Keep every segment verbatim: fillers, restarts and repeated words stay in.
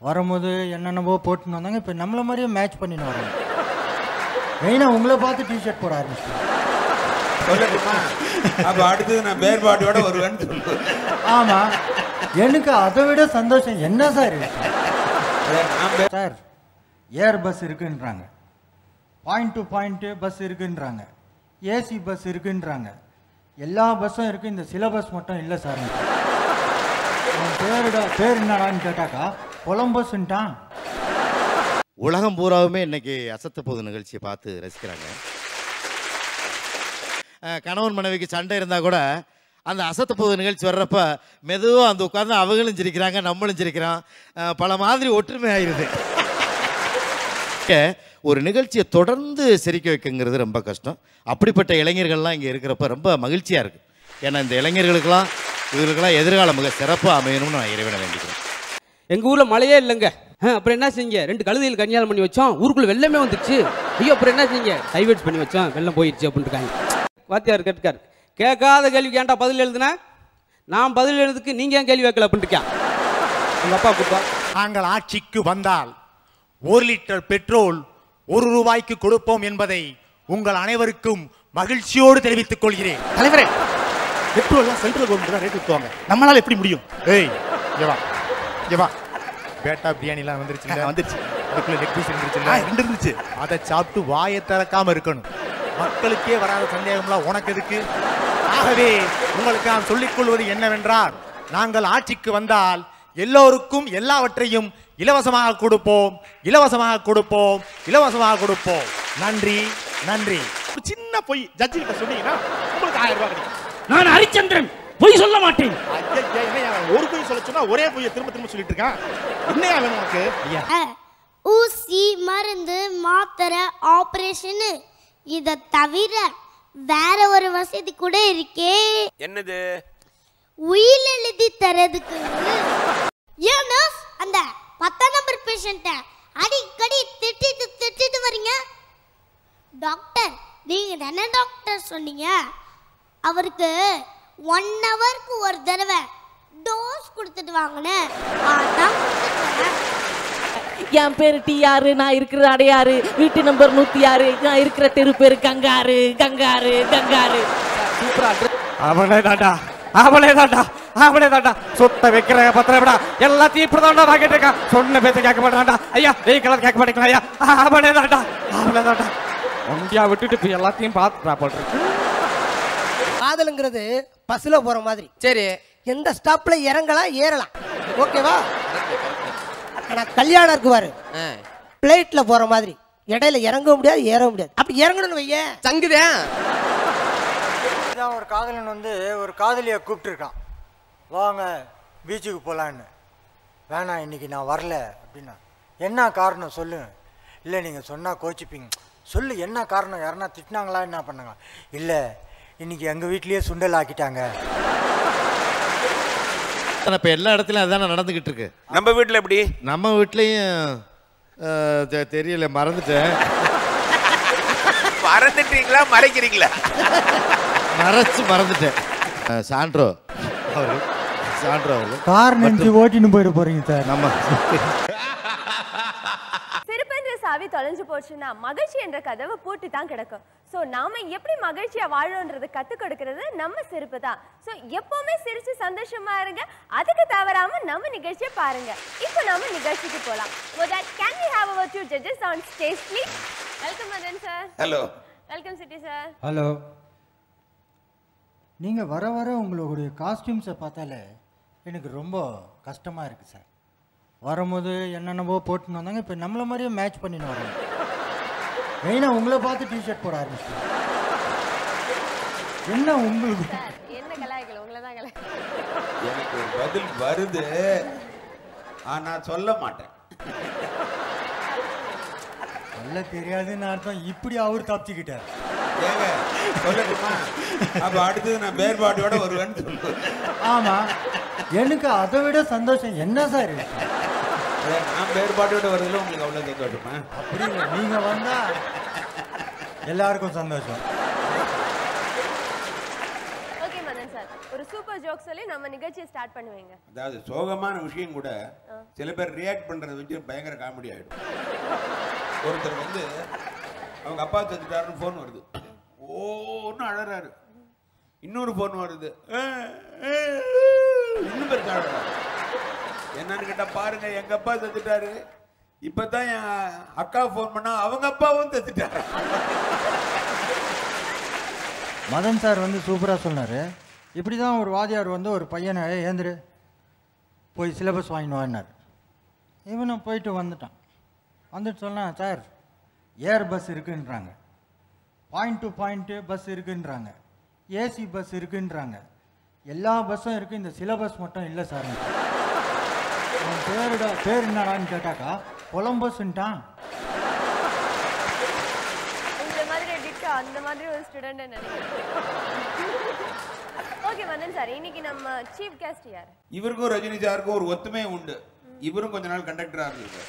வரும்போது என்னென்னவோ போட்டுன்னு வந்தாங்க. இப்போ நம்மள மாதிரியே மேட்ச் பண்ணின்னு வராங்க. மெயினாக உங்களை பார்த்து டிஷர்ட் போட ஆரம்பிச்சிட்டேன். சொல்லட்டுமா? அப்போ அடுத்தது நான் வேறுபாட்டோட வருவேன்னு சொல்லுவேன். ஆமாம், எனக்கு அதை விட சந்தோஷம் என்ன சார் சார் ஏர் பஸ் இருக்குன்றாங்க, பாயிண்ட் டு பாயிண்ட்டு பஸ் இருக்குன்றாங்க, ஏசி பஸ் இருக்குன்றாங்க, எல்லா பஸ்ஸும் இருக்குது, இந்த சிலபஸ் மட்டும் இல்லை சார். பேருடா பேர் என்னடான்னு கேட்டாக்கா கொலம்பஸ்ன்ட்டான். உலகம் பூராவுமே இன்னைக்கு அசத்த போது நிகழ்ச்சியை பார்த்து ரசிக்கிறாங்க. கணவன் மனைவிக்கு சண்டை இருந்தால் கூட அந்த அசத்த போது நிகழ்ச்சி வர்றப்ப மெதுவாக அந்த உட்காந்து அவங்களும் சிரிக்கிறாங்க, நம்மளும் சிரிக்கிறான், பல மாதிரி ஒற்றுமை ஆயிடுது. ஒரு நிகழ்ச்சியை தொடர்ந்து சிரிக்க வைக்குங்கிறது ரொம்ப கஷ்டம். அப்படிப்பட்ட இளைஞர்கள்லாம் இங்கே இருக்கிறப்ப ரொம்ப மகிழ்ச்சியாக இருக்குது. ஏன்னா இந்த இளைஞர்களுக்கெல்லாம் இவர்களுக்கெல்லாம் எதிர்காலம் மிக சிறப்பாக அமையணும்னு நான் இறைவனை வேண்டிக்கிறேன். எங்கள் ஊரில் மழையே இல்லைங்க. அப்புறம் என்ன செஞ்சீங்க? ரெண்டு கழுதையில் கன்னியாலம் பண்ணி வச்சோம், ஊருக்குள்ள வெள்ளமே வந்துச்சு. ஐயோ அப்புறம் என்ன செஞ்சீங்க? டைவர்ட்ஸ் பண்ணி வச்சோம், வெள்ளம் போயிடுச்சு அப்படின்ட்டுருக்காங்க. வாத்தியார் கேட்கார், கேட்காத கேள்விக்கு ஏன்டா பதில் எழுதுனா? நான் பதில் எழுதுக்கு நீங்கள் ஏன் கேள்வி வைக்கல அப்படின்ட்டு இருக்கேன். உங்கள் அப்பா கூப்பா. நாங்கள் ஆட்சிக்கு வந்தால் ஒரு லிட்டர் பெட்ரோல் ஒரு ரூபாய்க்கு கொடுப்போம் என்பதை உங்கள் அனைவருக்கும் மகிழ்ச்சியோடு தெரிவித்துக் கொள்கிறேன். தலைவரே, பெட்ரோல்லாம் சென்ட்ரல் கவர்மெண்ட் தான் ரேட் விற்றுவாங்க, நம்மளால எப்படி முடியும்? ஏய் ஏவா ஏவா பேட்டா பிரியாணிலாம் வந்துருச்சு வந்துருச்சு அதுக்குள்ள லெக் பீஸ் இருந்துருச்சு ரெண்டு இருந்துச்சு. அதை சாப்பிட்டு வாயை திறக்காம இருக்கணும். மக்களுக்கே வராத சந்தேகம்லாம் உனக்கு எதுக்கு? ஆகவே உங்களுக்கு நான் சொல்லிக் கொள்வது என்னவென்றால், நாங்கள் ஆட்சிக்கு வந்தால் எல்லோருக்கும் எல்லாவற்றையும் இலவசமாக கொடுப்போம், இலவசமாக கொடுப்போம், இலவசமாக கொடுப்போம். நன்றி நன்றி. சின்ன பொய் ஜட்ஜி கிட்ட சொன்னீங்கன்னா உங்களுக்கு ஆயிரம் ரூபாய் கிடைக்கும். நான் ஹரிச்சந்திரன், பொய் சொல்ல மாட்டேன். ஒரு பொய் சொல்ல சொன்னா ஒரே பொய்யை திரும்ப திரும்ப சொல்லிட்டு இருக்கான். என்னையா வேணும் உனக்கு? ஊசி, மருந்து, மாத்திரை, ஆபரேஷன், இத தவிர வேற ஒரு வசதி கூட இருக்கே. என்னது? உயில் எழுதி தரதுக்கு. ஏன்னா அந்த பத்தாம் நம்பர் பேஷண்ட்ட அடிக்கடி திட்டிட்டு திட்டிட்டு வரீங்க. டாக்டர், நீங்க தானே டாக்டர் சொன்னீங்க, அவருக்கு ஒன் ஹவருக்கு ஒரு தடவை டோஸ் கொடுத்துட்டு வாங்கினேன். அதான் என் பேரு டி ஆறு, நான் இருக்கிற அடையாறு, வீட்டு நம்பர் நூத்தி ஆறு, நான் இருக்கிற தெரு பேரு கங்காரு கங்காரு கங்காரு. அவளே தாண்டா அவளே தாண்டா அவளே தாண்டா சொத்தை வைக்கிற பத்திர விடா எல்லாத்தையும் இப்படிதாண்டா நான் கேட்டிருக்கேன். சொன்ன பேச்ச கேட்க மாட்டேன்டா ஐயா, வெயிக்கலாம் கேட்க மாட்டேங்களா ஐயா? அவளே தாண்டா அவளே தாண்டா ஒண்டியா விட்டுட்டு இப்போ எல்லாத்தையும் பார்த்துட்டா போட்டுருக்கு. காதலுங்கிறது பஸ்ல போற மாதிரி. சரி, எந்த ஸ்டாப்ல இறங்கலாம் ஏறலாம், ஓகேவா? ஆனா கல்யாணம் இருக்குவாரு பிளேட்ல போற மாதிரி, இடையில இறங்க முடியாது ஏற முடியாது. அப்படி இறங்கணும்னு வைய சங்குதே. ஒரு காதலன் வந்து ஒரு காதலியை கூப்பிட்டுருக்கான், வாங்க பீச்சுக்கு போகலான்னு. வேணாம் இன்னைக்கு நான் வரல அப்படின்னா. என்ன காரணம் சொல்லு? இல்லை நீங்கள் சொன்னால் கோச்சிப்பீங்க. சொல்லு என்ன காரணம்? யாருன்னா திட்டினாங்களா என்ன பண்ணாங்க? இல்லை இன்னைக்கு எங்கள் வீட்லேயே சுண்டல் ஆக்கிட்டாங்க. இப்போ எல்லா இடத்துலையும் அதுதானே நடந்துக்கிட்டு இருக்கு. நம்ம வீட்டில் எப்படி? நம்ம வீட்லேயும் தெரியல, மறந்துட்டேன். மறந்துட்டீங்களா மறைக்கிறீங்களா? மறைச்சு மறந்துட்டேன். சாண்ட்ரோ அவரு சாண்ட்ரோ அவரு கார் நினைச்சு ஓட்டின்னு போயிட போறீங்க சார். நம்ம சிரிப்பென்ற சாவி தொலைஞ்சு போச்சுன்னா மகிழ்ச்சி என்ற கதவை பூட்டி தான் கிடக்கும். ஸோ நாம எப்படி மகிழ்ச்சியா வாழணுன்றதை கற்றுக் கொடுக்கறது நம்ம சிரிப்பு தான். ஸோ எப்பவுமே சிரிச்சு சந்தோஷமா இருங்க. அதுக்கு தவறாம நம்ம நிகழ்ச்சியை பாருங்க. இப்போ நம்ம நிகழ்ச்சிக்கு போகலாம். முதல் can we have our two judges on stage please? Welcome Madan sir. Hello. Welcome Chitti sir. Hello. நீங்கள் வர வர உங்களுடைய காஸ்டியூம்ஸை பார்த்தாலே எனக்கு ரொம்ப கஷ்டமாக இருக்குது சார். வரும்போது என்னென்னவோ போட்டுன்னு வந்தாங்க, இப்போ நம்மள மாதிரியே மேட்ச் பண்ணின்னு வராங்க. மெயினாக உங்களை பார்த்து டிஷர்ட் போட ஆரம்பிச்சிட்டேன். என்ன உங்களுக்கு என்ன கலாய்கள்? உங்களை தான் கலாய். எனக்கு ஒரு பதில் வருது, ஆனால் சொல்ல மாட்டேன். சொல்ல தெரியாதுன்னு அர்த்தம். இப்படி அவர் தப்பிச்சுக்கிட்டார். ஏங்க சொல்லட்டுமா? அப்போ அடுத்தது நான் வேறுபாட்டோட வருவேன்னு சொல்லுவேன். ஆமாம், எனக்கு அதை விட சந்தோஷம் என்ன சார் இருக்கு? நான் வேறுபாட்டோட வருதுல உங்களுக்கு அவ்வளோ சந்தோஷமா? அப்படி இல்லை, நீங்கள் வந்தால் எல்லாருக்கும் சந்தோஷம். ஓகே மதன் சார், ஒரு சூப்பர் ஜோக் சொல்லி நம்ம நிகழ்ச்சியை ஸ்டார்ட் பண்ணுவீங்க. அதாவது சோகமான விஷயம் கூட சில பேர் ரியாக்ட் பண்றதை வச்சு பயங்கர காமெடி ஆயிடும். ஒருத்தர் வந்து அவங்க அப்பா செத்துட்டாருன்னு ஃபோன் வருது, ஓன்னு அழறாரு. இன்னொரு ஃபோன் வருது, இன்னும் பேர் அழறாரு. என்னன்னு கேட்டா பாருங்க எங்க அப்பா செத்துட்டாரு, இப்பதான் என் அக்கா ஃபோன் பண்ணா அவங்க அப்பாவும் செத்துட்டாரு. மதன் சார் வந்து சூப்பராக சொன்னார். இப்படி தான் ஒரு வாதியார் வந்து ஒரு பையனை ஏந்திரு போய் சிலபஸ் வாங்கிட்டு வாங்கினார். இவனும் போயிட்டு வந்துட்டான். வந்துட்டு சொன்னான், சார் ஏர் பஸ் இருக்குன்றாங்க, பாயிண்ட் டு பாயிண்ட்டு பஸ் இருக்குன்றாங்க, ஏசி பஸ் இருக்குன்றாங்க, எல்லா பஸ்ஸும் இருக்குது, இந்த சிலபஸ் மட்டும் இல்லை சார். அவன் பேருடா பேர் என்னடான்னு கேட்டாக்கா கொலம்பஸ்ன்ட்டான். அந்த மாதிரி ஒரு ஸ்டூடண்ட் நினைக்கிறேன். ஓகே மதன் சார், இன்னைக்கு நம்ம சீஃப் கெஸ்ட் யார்? இவருக்கும் ரஜினி சாருக்கும் ஒரு ஒத்துமை உண்டு. இவரும் கொஞ்ச நாள் கண்டக்டரா இருந்திருக்காரு.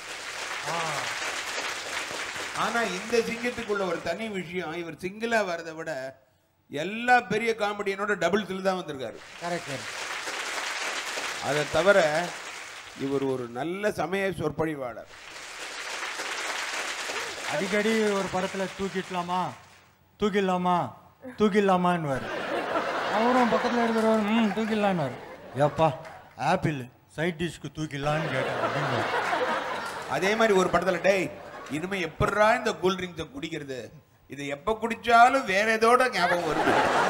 ஆனா இந்த சிங்கத்துக்குள்ள ஒரு தனி விஷயம், இவர் சிங்கிளா வரதை விட எல்லா பெரிய காமெடியனோட டபுள்ஸ்ல தான் வந்திருக்காரு. கரெக்ட். அதை தவிர இவர் ஒரு நல்ல சமய சொற்பொழிவாளர். அடிக்கடி ஒரு படத்தில் தூக்கிடலாமா தூக்கிடலாமா தூக்கிடலாமான்னு வரும். அவரும் பக்கத்தில் இருக்கிறவர் ம் தூக்கிடலான்னு வரும். ஏப்பா ஆப்பிள் சைட் டிஷ்க்கு தூக்கிடலான்னு கேட்டேன் அப்படின்னு. அதே மாதிரி ஒரு படத்தில் டேய் இனிமே எப்படா இந்த கூல் ட்ரிங்க்ஸை குடிக்கிறது, இதை எப்போ குடிச்சாலும் வேற ஏதோட ஞாபகம் வருது.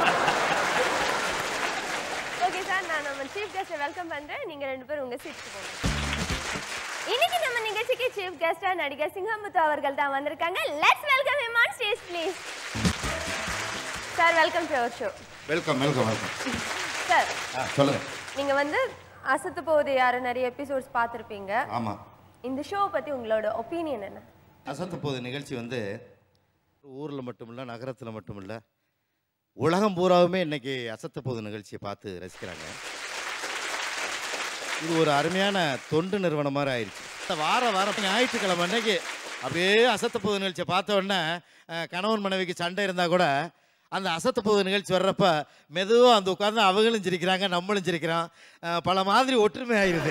ஓகே சார், நான் நம்ம சீஃப் கெஸ்ட்டை வெல்கம் பண்றேன். நீங்க ரெண்டு பேரும் உங்க சீட்டுக்கு போங்க. இன்னைக்கு நம்ம நிகழ்ச்சிக்கு சீஃப் கெஸ்டா நடிகர் சிங்கமுத்து அவர்கள் தான் வந்திருக்காங்க. Let's welcome him on stage please. Sir welcome to our show. Welcome welcome welcome sir. சொல்லுங்க. நீங்க வந்து அசத்து போகுது யாரு நிறைய எபிசோட்ஸ் பார்த்துருப்பீங்க. ஆமா. இந்த ஷோ பத்தி உங்களோட ஒப்பீனியன் என்ன? அசத்து போகுது நிகழ்ச்சி வந்து ஊரில் மட்டும் இல்லை, நகரத்தில் மட்டும் இல்லை, உலகம் பூராவுமே இன்னைக்கு அசத்து போகுது நிகழ்ச்சியை பார்த்து ரசிக்கிறாங்க. இது ஒரு அருமையான தொண்டு நிறுவனம் மாதிரி ஆயிடுச்சு. வார வாரம் ஞாயிற்றுக்கிழமை அன்னைக்கு அப்படியே அசத்து போகுது நிகழ்ச்சியை பார்த்த உடனே கணவன் மனைவிக்கு சண்டை இருந்தால் கூட அந்த அசத்து போகுது நிகழ்ச்சி வர்றப்ப மெதுவாக அந்த உட்காந்து அவங்களும் சிரிக்கிறாங்க, நம்மளும் சிரிக்கிறோம், பல மாதிரி ஒற்றுமை ஆயிடுது.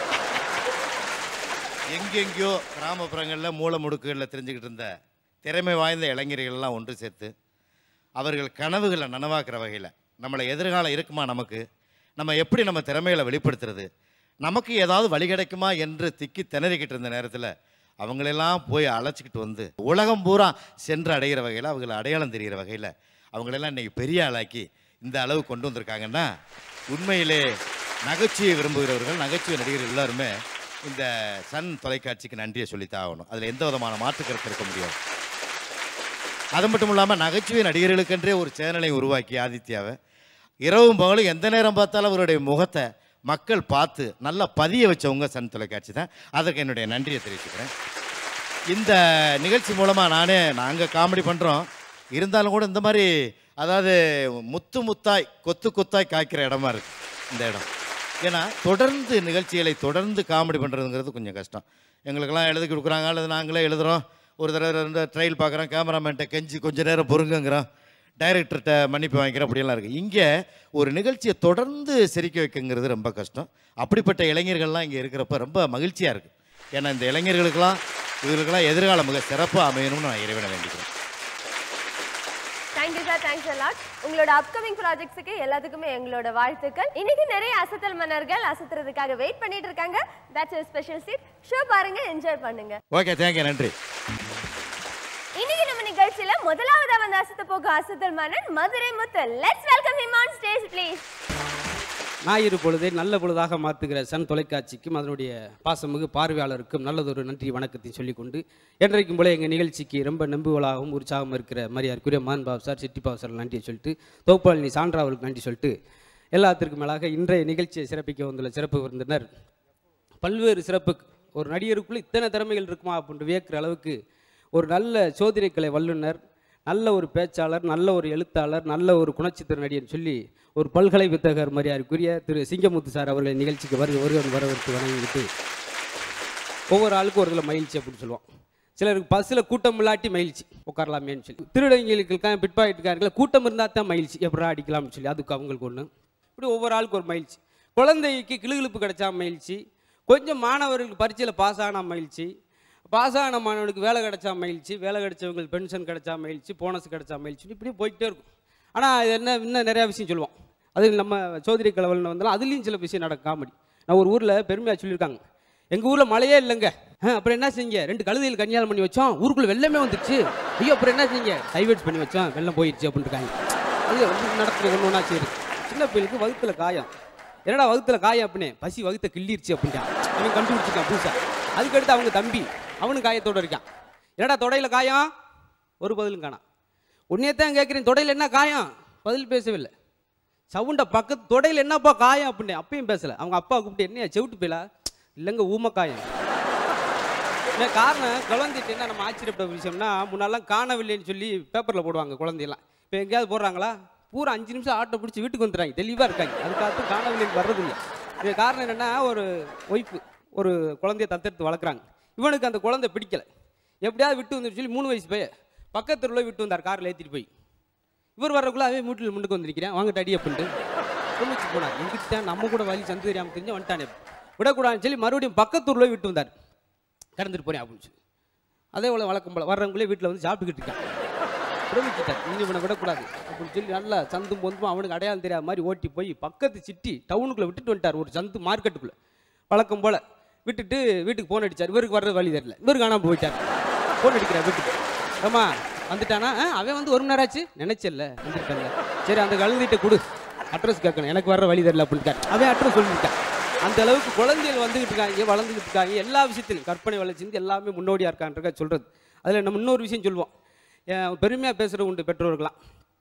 எங்கெங்கேயோ கிராமப்புறங்களில் மூல முடுக்குகளில் தெரிஞ்சுக்கிட்டு இருந்த திறமை வாய்ந்த இளைஞர்கள்லாம் ஒன்று சேர்த்து அவர்கள் கனவுகளை நனவாக்குற வகையில் நம்மளை எதிர்காலம் இருக்குமா, நமக்கு நம்ம எப்படி நம்ம திறமைகளை வெளிப்படுத்துறது, நமக்கு ஏதாவது வழி கிடைக்குமா என்று திக்கி திணறிக்கிட்டு இருந்த நேரத்தில் அவங்களெல்லாம் போய் அழைச்சிக்கிட்டு வந்து உலகம் பூரா சென்று அடைகிற வகையில், அவங்களை அடையாளம் தெரிகிற வகையில் அவங்களெல்லாம் இன்றைக்கி பெரிய ஆளாக்கி இந்த அளவு கொண்டு வந்திருக்காங்கன்னா உண்மையிலே நகைச்சுவை விரும்புகிறவர்கள், நகைச்சுவை நடிகர்கள் எல்லாருமே இந்த சன் தொலைக்காட்சிக்கு நன்றியை சொல்லித்தான் ஆகணும். அதில் எந்த விதமான மாற்று கருத்து இருக்க முடியாது. அது மட்டும் இல்லாமல் நகைச்சுவை நடிகர்களுக்கென்றே ஒரு சேனலை உருவாக்கி ஆதித்யாவை இரவும் பகலும் எந்த நேரம் பார்த்தாலும் அவருடைய முகத்தை மக்கள் பார்த்து நல்லா பதிய வச்சவங்க சன் தொலைக்காட்சி தான். அதற்கு என்னுடைய நன்றியை தெரிவிச்சுக்கிறேன். இந்த நிகழ்ச்சி மூலமாக நானே நாங்கள் காமெடி பண்ணுறோம், இருந்தாலும் கூட இந்த மாதிரி அதாவது முத்து முத்தாய் கொத்து கொத்தாய் காய்க்கிற இடமா இருக்குது இந்த இடம். ஏன்னா தொடர்ந்து நிகழ்ச்சிகளை தொடர்ந்து காமெடி பண்ணுறதுங்கிறது கொஞ்சம் கஷ்டம். எங்களுக்கெல்லாம் எழுதி கொடுக்குறாங்க, அல்லது நாங்களே எழுதுகிறோம், ஒரு தடவை ரெண்டு ட்ரையல் பார்க்குறோம், கேமராமேன்ட்ட கெஞ்சி கொஞ்சம் நேரம் பொறுங்குங்கிறோம், டைரக்டர்கிட்ட மன்னிப்பு வாங்கிக்கிறோம், அப்படியெல்லாம் இருக்குது. இங்கே ஒரு நிகழ்ச்சியை தொடர்ந்து சிரிக்க வைக்கங்கிறது ரொம்ப கஷ்டம். அப்படிப்பட்ட இளைஞர்கள்லாம் இங்கே இருக்கிறப்ப ரொம்ப மகிழ்ச்சியாக இருக்குது. ஏன்னா இந்த இளைஞர்களுக்கெல்லாம் இவர்களுக்கெல்லாம் எதிர்காலம் மிக சிறப்பாக அமையணும்னு நான் இறைவனை வேண்டிக்கிறேன். Thank you sir, thanks a lot. உங்களோட அப்கமிங் ப்ராஜெக்ட்ஸுக்கு எல்லாத்துக்குமே எங்களோட வாழ்த்துக்கள். இன்னைக்கு நிறைய அசத்தல் மன்னர்கள் அசத்துறதுக்காக வெயிட் பண்ணிட்டு இருக்காங்க. That's a special seat. Show பாருங்க, என்ஜாய் பண்ணுங்க. ஓகே, தேங்க்யூ, நன்றி. இன்னைக்கு நம்ம நிகழ்ச்சியில முதலாவதா வந்து அசத்த போக அசத்தல் மன்னன் Madurai Muthu. Let's welcome him on stage please. ஞாயிறு பொழுதை நல்ல பொழுதாக மாற்றுகிற சன் தொலைக்காட்சிக்கும் அதனுடைய பாசமிகு பார்வையாளருக்கும் நல்லதொரு நன்றி வணக்கத்தை சொல்லிக்கொண்டு என்றைக்கும் போல எங்கள் நிகழ்ச்சிக்கு ரொம்ப நம்புவலாகவும் உற்சாகம் இருக்கிற மரியாதைக்குரிய மான் பாபு சார், சிட்டி பாபு சார் நன்றியை சொல்லிட்டு, தோப்பாளினி சான்றா அவருக்கு நன்றி சொல்லிட்டு, எல்லாத்திற்கும் மேலாக இன்றைய நிகழ்ச்சியை சிறப்பிக்க வந்துள்ள சிறப்பு விருந்தினர் பல்வேறு சிறப்பு. ஒரு நடிகருக்குள்ளே இத்தனை திறமைகள் இருக்குமா அப்படின்ட்டு வியக்கிற அளவுக்கு ஒரு நல்ல சோதனைக்கலை வல்லுநர், நல்ல ஒரு பேச்சாளர், நல்ல ஒரு எழுத்தாளர், நல்ல ஒரு குணச்சித்திர நடிகர் சொல்லி ஒரு பல்கலை வித்தகர் மரியாதைக்குரிய திரு சிங்கமுத்து சார் அவர்களை நிகழ்ச்சிக்கு வருக வருகன் வரவேற்று வணங்கிவிட்டு, ஒவ்வொரு ஆளுக்கும் ஒரு இதில் மகிழ்ச்சி அப்படின்னு சொல்லுவோம். சிலருக்கு பஸ்ஸில் கூட்டம் இல்லாட்டி மகிழ்ச்சி உட்காரலாமேன்னு சொல்லி, திருடங்களுக்கு பிட்பாயிட்டுக்காரங்கள கூட்டம் இருந்தால் தான் மகிழ்ச்சி எப்படா அடிக்கலாம்னு சொல்லி அதுக்கு அவங்களுக்கு ஒன்று. இப்படி ஒவ்வொரு ஆளுக்கு ஒரு மகிழ்ச்சி. குழந்தைக்கு கிளுகிழுப்பு கிடைச்சா மகிழ்ச்சி, கொஞ்சம் மாணவர்களுக்கு பரீட்சையில் பாஸ் ஆனால் மகிழ்ச்சி, பாஸ் ஆன மாணவனுக்கு வேலை கிடைச்சா மகிழ்ச்சி, வேலை கிடைச்சவங்களுக்கு பென்ஷன் கிடைச்சா மகிழ்ச்சி, போனஸ் கிடைச்சா மகிழ்ச்சி, இப்படி போய்கிட்டே இருக்கும். ஆனால் இது என்ன இன்னும் நிறையா விஷயம் சொல்லுவோம். அது நம்ம சோதரி கலவல்னு வந்தாலும் அதுலேயும் சில விஷயம் நடக்கும் காமெடி. நான் ஒரு ஊரில் பெருமையாக சொல்லியிருக்காங்க, எங்கள் ஊரில் மழையே இல்லைங்க, அப்புறம் என்ன செஞ்சீங்க, ரெண்டு கழுதையில் கல்யாணம் பண்ணி வச்சோம், ஊருக்குள்ளே வெள்ளமே வந்துச்சு, ஐயோ அப்புறம் என்ன செஞ்சீங்க, டைவர்ட்ஸ் பண்ணி வச்சோம், வெள்ளம் போயிடுச்சு அப்படின்ட்டுருக்காங்க. அது நடத்துகிற ஒன்று ஒன்றா சரி. சின்ன பிள்ளைக்கு வகுத்தில் காயம், என்னடா வகுத்தில் காயம் அப்படின்னு, பசி வகுத்தை கிள்ளிருச்சு அப்படின்ட்டான். அவன் கண்டுபிடிச்சிருக்கான் புதுசாக. அதுக்கடுத்து அவங்க தம்பி அவனும் காயத்தோடு இருக்கான். என்னடா தொடையில் காயம், ஒரு பதிலும் காணாம். உன்னையே தான் கேட்குறேன், தொடையில் என்ன காயம், பதில் பேசவில்லை. சவுண்டை பக்கத்து தொடையில் என்னப்பா காயம் அப்படின்னு அப்பயும் பேசலை. அவங்க அப்பா கூப்பிட்டு என்னையா செவிட்டு போயிலா, இல்லைங்க ஊமக்காயம். இல்லை காரணம் குழந்தைட்டு என்ன நம்ம ஆச்சரியப்பட்ட விஷயம்னா, முன்னாலாம் காணவில்லைன்னு சொல்லி பேப்பரில் போடுவாங்க குழந்தையெல்லாம். இப்போ எங்கேயாவது போடுறாங்களா, பூரா அஞ்சு நிமிஷம் ஆட்டோ பிடிச்சி வீட்டுக்கு வந்துடுறாங்க, தெளிவாக இருக்காங்க. அதுக்காக காணவில்லைன்னு வர்றதில்லை. இது காரணம் என்னென்னா, ஒரு ஒய்ஃபு ஒரு குழந்தைய தத்தெடுத்து வளர்க்குறாங்க. இவனுக்கு அந்த குழந்தை பிடிக்கலை, எப்படியாவது விட்டு வந்துட்டு சொல்லி மூணு வயசு போய் பக்கத்துல விட்டு வந்தார் காரில் ஏற்றிட்டு போய். இவர் வர்றதுக்குள்ள அவன் வீட்டில் முன்னுக்கு வந்து நிற்கிறேன், வாங்க டடி அப்படின்ட்டு சொல்லிச்சு போனார். எங்கிட்ட நம்ம கூட வழி சந்து தெரியாமல் தெரிஞ்சு வந்துட்டானே, விடக்கூடாதுன்னு சொல்லி மறுபடியும் பக்கத்தூர்ல விட்டு வந்தார். கடந்துட்டு போறேன் அப்படின்னு சொல்லி அதே போல வழக்கம் போல வர்றவங்களே வீட்டில் வந்து சாப்பிட்டுக்கிட்டு இருக்கான். பிரமிச்சிட்டார், இன்னும் இவனை விடக்கூடாது அப்படின்னு சொல்லி நல்லா சந்தும் பொந்தும் அவனுக்கு அடையாளம் தெரியாத மாதிரி ஓட்டி போய் பக்கத்து சிட்டி டவுனுக்குள்ளே விட்டுட்டு வந்துட்டார். ஒரு சந்து மார்க்கெட்டுக்குள்ளே வழக்கம் போல் விட்டுட்டு வீட்டுக்கு ஃபோன் அடித்தார். இவருக்கு வர்றது வழி தெரியல, இவருக்கு காணாமல் போயிட்டார். ஃபோன் அடிக்கிறார் வீட்டுக்கு, ஆமா வந்துட்டானா, அவன் வந்து ஒரு மணி நேரம் ஆச்சு நினைச்சல வந்துட்டாங்க. சரி அந்த கழுதிட்ட கொடு, அட்ரஸ் கேட்கணும், எனக்கு வர்ற வழி தெரியல அப்படின்னு அவன் அட்ரஸ் சொல்லிட்டான். அந்த அளவுக்கு குழந்தைகள் வந்துகிட்டு இருக்காங்க, வளர்ந்துகிட்டு இருக்காங்க. எல்லா விஷயத்திலும் கற்பனை வளர்ச்சி எல்லாமே முன்னோடியாக இருக்கான்றக்க சொல்கிறது. அதில் நம்ம இன்னொரு விஷயம் சொல்லுவோம், பெருமையாக பேசுகிற உண்டு பெற்றோர்களாம்.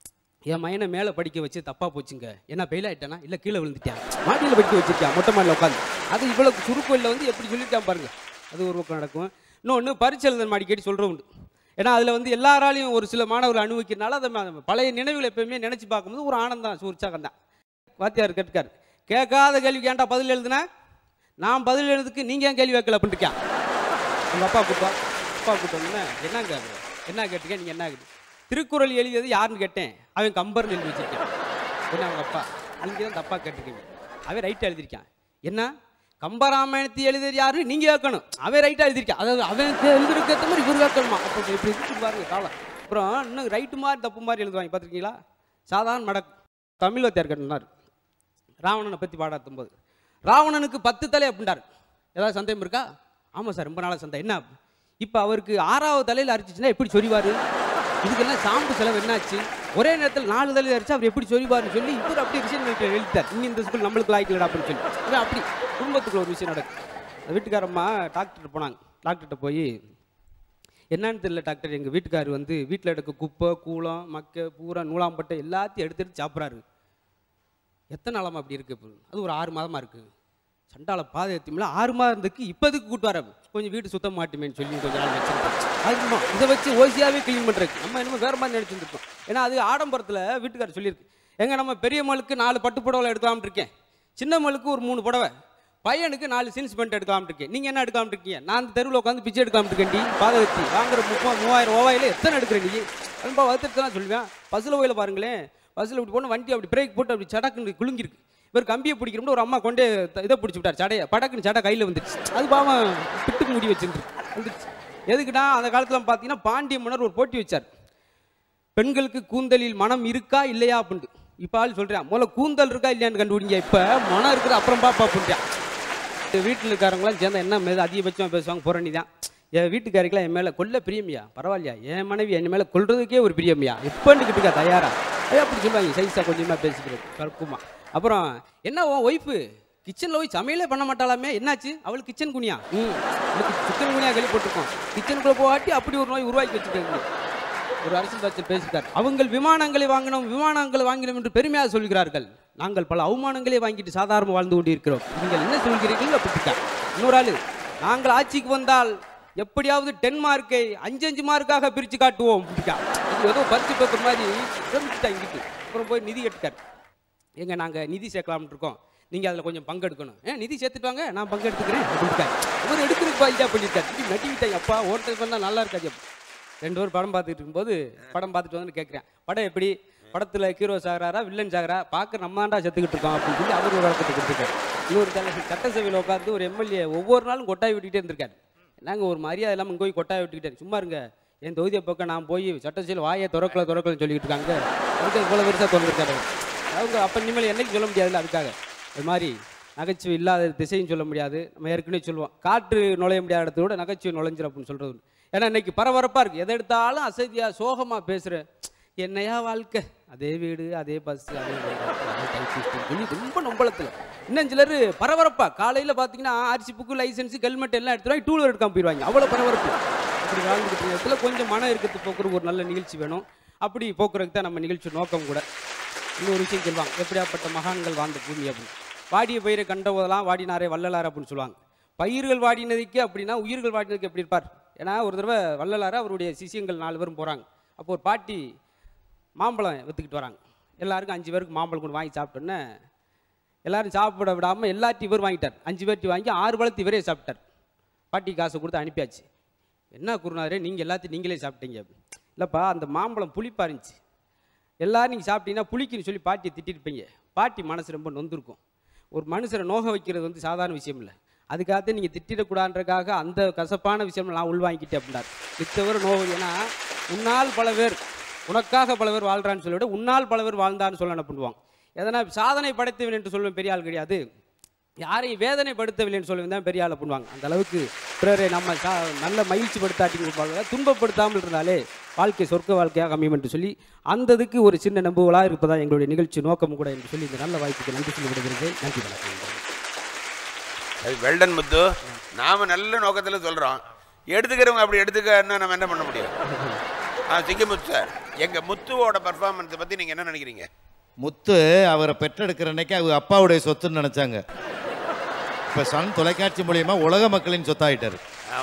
என் மையனை மேலே படிக்க வச்சு தப்பாக போச்சுங்க, ஏன்னா ஃபெயில் ஆகிட்டானா, இல்லை கீழே விழுந்துட்டான், மாடியில் படிக்க வச்சுருக்கான், மொட்டை மாடியில் உட்காந்து. அது இவ்வளோ சுருக்கோயில் வந்து எப்படி சொல்லிட்டான் பாருங்கள், அது ஒரு பக்கம் நடக்கும். இன்னொன்று பரிட்சை எழுத அடிக்கடி சொல்கிற உண்டு. ஏன்னா அதில் வந்து எல்லாராலையும் ஒரு சில மாணவர்கள் அனுபவிக்கிறனால அதை பழைய நினைவுகளை எப்பயுமே நினச்சி பார்க்கும்போது ஒரு ஆனந்தம் உற்சாகம் தான். வாத்தியார் கேட்கார், கேட்காத கேள்விக்கு ஏன்டா பதில் எழுதுனா, நான் பதில் எழுதுக்கு நீங்கள் ஏன் கேள்வி வைக்கல அப்படின்னு இருக்கான். உங்கள் அப்பா கூப்பிட்டா, அப்பா கூப்பிட்டோன்னா என்னங்க என்ன கேட்டுக்கேன், நீங்கள் என்ன கேட்டு, திருக்குறள் எழுதியது யாருன்னு கேட்டேன், அவன் கம்பர்னு எழுதி வச்சிருக்கான். என்ன அவங்க அப்பா, நீங்கள் தான் தப்பாக கேட்டுருக்கீங்க, அவன் ரைட்டாக எழுதியிருக்கான். என்ன கம்பராமாயணத்தை எழுதியது யாரு நீங்கள் கேட்கணும், அவன் ரைட்டாக எழுதியிருக்கான். அதாவது அவன் எழுதுறதுக்கு ஏற்ற மாதிரி இவர் கேட்கணுமா, அப்போ இப்படி இருக்கு பாருங்க காலம். அப்புறம் இன்னும் ரைட்டு மாதிரி தப்பு மாதிரி எழுதுவாங்க பார்த்துருக்கீங்களா, சாதாரண நடக்கும். தமிழ் வாத்தியார் கேட்டார், ராவணனை பற்றி பாடாத்தும் போது ராவணனுக்கு பத்து தலை அப்படின்றார். ஏதாவது சந்தேகம் இருக்கா? ஆமாம் சார், ரொம்ப நாளாக சந்தேகம். என்ன இப்போ அவருக்கு ஆறாவது தலையில் அரிச்சிச்சுன்னா எப்படி சொரிவார், இதுக்கெல்லாம் சாம்பு செலவு என்னாச்சு, ஒரே நேரத்தில் நாலு தலையில் அரிச்சு அவர் எப்படி சொரிவார்னு சொல்லி இவர் அப்படி விஷயம் எழுதிட்டார். இன்னும் இந்த ஸ்கூல் நம்மளுக்கு லாய்க்கலடா அப்படின்னு சொல்லி அப்படி குடும்பத்துக்குள்ள ஒரு விஷயம் நடக்கும். வீட்டுக்காரம்மா டாக்டர்கிட்ட போனாங்க. டாக்டர்கிட்ட போய் என்னன்னு தெரியல டாக்டர், எங்கள் வீட்டுக்காரர் வந்து வீட்டில் எடுக்க குப்பை கூளம் மக்க பூரா நூலாம்பட்டை எல்லாத்தையும் எடுத்து எடுத்து சாப்பிட்றாரு. எத்தனை நாளமாக அப்படி இருக்குது? அது ஒரு ஆறு மாதமாக இருக்குது. சண்டால பாதத்தியமில்ல ஆறு மாதம் இருந்துக்கு இப்போதுக்கு கூட்டு வர கொஞ்சம் வீட்டு சுத்தம் மாட்டுமேன்னு சொல்லி கொஞ்சம் நாள் வச்சுருக்கோம். அதுமா இதை வச்சு ஓசியாகவே க்ளீன் பண்ணுறதுக்கு நம்ம என்னமோ வேறு மாதிரி நினச்சிருந்துருக்கோம். ஏன்னா அது ஆடம்பரத்தில் வீட்டுக்காரர் சொல்லியிருக்கு, எங்கே நம்ம பெரிய மலுக்கு நாலு பட்டு புடவை எடுக்கலாம்னு இருக்கேன், சின்ன மலுக்கு ஒரு மூணு புடவை, பையனுக்கு நாலு சீன்ஸ் பேண்ட் எடுக்கலாம்னு இருக்கேன், நீங்கள் என்ன எடுக்காமல் இருக்கீங்க, நான் அந்த தெருவில் உட்காந்து பிச்சை எடுக்காமல் இருக்கேன், டி பாதவத்தி வாங்குற முப்பா மூவாயிரம் ஓவாயில் எத்தனை எடுக்கிறேன் நீ ரொம்ப வருத்தத்தை தான் சொல்லுவேன். பஸ்ஸில் ஓயில் பாருங்களேன், பஸ்ஸில் இப்படி போனால் வண்டி அப்படி பிரேக் போட்டு அப்படி சடக்குன்னு குலுங்கிருக்கு. இவர் கம்பியை பிடிக்கிறோம்னு ஒரு அம்மா கொண்டே இதை பிடிச்சி விட்டார், சடையை படக்குன்னு சடை கையில் வந்துடுச்சு. அது பாவம் பிட்டுக்கு முடி வச்சுருக்கு வந்துடுச்சு. எதுக்குன்னா அந்த காலத்தில் பார்த்தீங்கன்னா பாண்டிய மன்னர் ஒரு போட்டி வச்சார், பெண்களுக்கு கூந்தலில் மனம் இருக்கா இல்லையா அப்படின்ட்டு. இப்போ ஆள் சொல்கிறேன், முதல்ல கூந்தல் இருக்கா இல்லையான்னு கண்டுபிடிங்க, இப்போ மனம் இருக்குது அப்புறம் பாப்பா அப்படின்ட்டான். வீட்டில் இருக்காரங்களாம் சேர்ந்தா என்ன மேலே அதிகபட்சமாக பேசுவாங்க, புறணி தான். என் வீட்டுக்காரிக்கெல்லாம் என் மேலே கொல்ல பிரியமியா, பரவாயில்லையா, என் மனைவி என் மேலே கொல்றதுக்கே ஒரு பிரியமியா, எப்போன்னுக்கிட்டு இருக்கா தயாரா, அதே அப்படி சொல்லுவாங்க சைஸாக கொஞ்சமாக பேசிக்கிறது கருப்புமா. அப்புறம் என்ன உன் ஒய்ஃபு கிச்சனில் போய் சமையலே பண்ண மாட்டாளாமே, என்னாச்சு, அவளுக்கு கிச்சன் குனியா, ம் அவளுக்கு சிக்கன் குனியா கேள்விப்பட்டிருக்கோம், கிச்சனுக்குள்ளே போகாட்டி அப்படி ஒரு நோய் உருவாக்கி வச்சுருக்காங்க. ஒரு அரசியல் பேச்சில் பேசிட்டார், அவங்கள் விமானங்களை வாங்கினோம் விமானங்களை வாங்கினோம் என்று பெருமையாக சொல்கிறார்கள், நாங்கள் பல அவமானங்களே வாங்கிட்டு சாதாரண வாழ்ந்து கொண்டு இருக்கிறோம், நீங்கள் என்ன சொல்கிறீர்கள் அப்படிக்கா. இன்னொரு ஆள், நாங்கள் ஆட்சிக்கு வந்தால் எப்படியாவது டென் மார்க்கை அஞ்சு அஞ்சு மார்க்காக பிரித்து காட்டுவோம் அப்படிக்கா. ஏதோ பரிசு பேப்பர் மாதிரி இங்கிட்டு. அப்புறம் போய் நிதி கேட்டுக்கார், எங்க நாங்கள் நிதி சேர்க்கலாம்னு இருக்கோம், நீங்கள் அதில் கொஞ்சம் பங்கெடுக்கணும், ஏன் நிதி சேர்த்துட்டு நான் பங்கெடுத்துக்கிறேன் அப்படின்ட்டார். இவர் எடுக்கிறதுக்கு பாய்ச்சா பண்ணியிருக்காரு, இப்படி நட்டிவிட்டாங்க அப்பா ஓட்டல் பண்ணால் நல்லா இருக்காது. ரெண்டு பேரும் படம் பார்த்துட்டு இருக்கும்போது படம் பார்த்துட்டு வந்து கேட்குறேன், படம் எப்படி, படத்தில் ஹீரோ சாகிறாரா வில்லன் சாகிறா பார்க்க நம்ம தாண்டா செத்துக்கிட்டு இருக்கோம் அப்படின்னு சொல்லி அவர் ஒரு வழக்கத்தை கொடுத்துருக்காரு. இன்னொரு தலைவர் சட்டசபையில் உட்காந்து ஒரு எம்எல்ஏ ஒவ்வொரு நாளும் கொட்டாய் விட்டுக்கிட்டே இருந்திருக்காரு. நாங்கள் ஒரு மரியாதை இல்லாமல் இங்கே போய் கொட்டாய் விட்டுக்கிட்டே சும்மா இருங்க, என் தொகுதியை பக்கம் நான் போய் சட்டசபையில் வாயை திறக்கல திறக்கலன்னு சொல்லிக்கிட்டு இருக்காங்க. அதுக்கு இவ்வளோ பெருசாக திறந்துருக்காரு அவங்க. அப்போ இனிமேல் என்னைக்கு சொல்ல முடியாதுல்ல, அதுக்காக இது மாதிரி நகைச்சுவை இல்லாத திசையும் சொல்ல முடியாது. நம்ம ஏற்கனவே சொல்லுவோம், காற்று நுழைய முடியாத இடத்த விட நகைச்சுவை நுழைஞ்சிடும் அப்படின்னு சொல்கிறது. ஏன்னா இன்னைக்கு பரபரப்பாக இருக்குது, எதை எடுத்தாலும் அசதியாக சோகமாக பேசுகிறேன். என்னையா வாழ்க்கை, அதே வீடு அதே பஸ் அதே சொல்லி ரொம்ப நம்பளத்தில். இன்னும் சிலர் பரபரப்பாக காலையில் பார்த்தீங்கன்னா ஆர்சி புக்கு லைசன்ஸு ஹெல்மெட் எல்லாம் எடுத்துருவாங்க, டூ வீலர் எடுக்காம போயிடுவாங்க. அவ்வளோ பரபரப்பு. அப்படி வாழ்ந்துக்கிட்டு இடத்துல கொஞ்சம் மன இருக்கிறது போக்குறதுக்கு ஒரு நல்ல நிகழ்ச்சி வேணும். அப்படி போக்குறதுக்கு தான் நம்ம நிகழ்ச்சி நோக்கம் கூட. இன்னொரு விஷயம் சொல்லுவாங்க, எப்படியாப்பட்ட மகான்கள் வாழ்ந்த பூமி அப்படின்னு. வாடிய பயிரை கண்ட போதெல்லாம் வாடினாரே வள்ளலார் அப்படின்னு சொல்லுவாங்க. பயிர்கள் வாடினதுக்கு அப்படின்னா உயிர்கள் வாடினதுக்கு எப்படி இருப்பார்? ஏன்னா ஒரு தடவை வள்ளலார் அவருடைய சிஷியங்கள் நாலு பேரும் போகிறாங்க. அப்போ ஒரு பாட்டி மாம்பழம் விற்றுக்கிட்டு வராங்க. எல்லாருக்கும் அஞ்சு பேருக்கு மாம்பழம் கொண்டு வாங்கி சாப்பிட்டோன்னே எல்லோரும் சாப்பிட விடாமல் எல்லாத்தையும் இவர் வாங்கிட்டார். அஞ்சு பேர்ட்டி வாங்கி ஆறு பழத்து இவரே சாப்பிட்டார். பாட்டி காசை கொடுத்து அனுப்பியாச்சு. என்ன குருநாதரே நீங்கள் எல்லாத்தையும் நீங்களே சாப்பிட்டீங்க? இல்லைப்பா அந்த மாம்பழம் புளிப்பாக இருந்துச்சு, எல்லோரும் நீங்கள் சாப்பிட்டீங்கன்னா புளிக்குன்னு சொல்லி பாட்டியை திட்டிருப்பீங்க. பாட்டி மனசு ரொம்ப நொந்திருக்கும். ஒரு மனுஷரை நோக வைக்கிறது வந்து சாதாரண விஷயம் இல்லை. அதுக்காக நீங்கள் திட்டிடக்கூடாதுன்றக்காக அந்த கசப்பான விஷயம் நான் உள்வாங்கிக்கிட்டேன் அப்படின்னார். இத்தவரை நோவு, ஏன்னா உன்னால் பல பேர் உனக்காக பல பேர் வாழ்கிறான்னு சொல்லிவிட உன்னால் பல பேர் வாழ்ந்தான்னு சொல்ல என்ன பண்ணுவாங்க. எதனா சாதனை படைத்தவன் என்று சொல்லுவேன் பெரிய ஆள் கிடையாது, யாரையும் வேதனை படுத்தவில்லைன்னு சொல்லுவேன் தான் பெரிய ஆளை பண்ணுவாங்க. அந்த அளவுக்கு பிறரை நம்ம சா நல்ல மகிழ்ச்சி படுத்தாட்டிங்க துன்பப்படுத்தாமல் இருந்தாலே வாழ்க்கை சொர்க்க வாழ்க்கையாக அமையும் என்று சொல்லி அந்த இதுக்கு ஒரு சின்ன நம்புகளாக இருப்பதான் எங்களுடைய நிகழ்ச்சி நோக்கம் கூட என்று சொல்லி இந்த நல்ல வாய்ப்புக்கு நன்றி சொல்லி விடுகிறேன். நன்றி வணக்கம். அது வெல்டன் முத்து, நாம நல்ல நோக்கத்தில் சொல்கிறோம், எடுத்துக்கிறவங்க அப்படி எடுத்துக்கன்னா நம்ம என்ன பண்ண முடியும்? ஆ சிங்கமுத்து சார், எங்கள் முத்துவோட பர்ஃபார்மன்ஸை பற்றி நீங்கள் என்ன நினைக்கிறீங்க? முத்து அவரை பெற்றெடுக்கிற அன்னைக்கு அவங்க அப்பாவுடைய சொத்துன்னு நினச்சாங்க. இப்போ சன் தொலைக்காட்சி மூலியமா உலக மக்களின் சொத்தாயிட்டார்.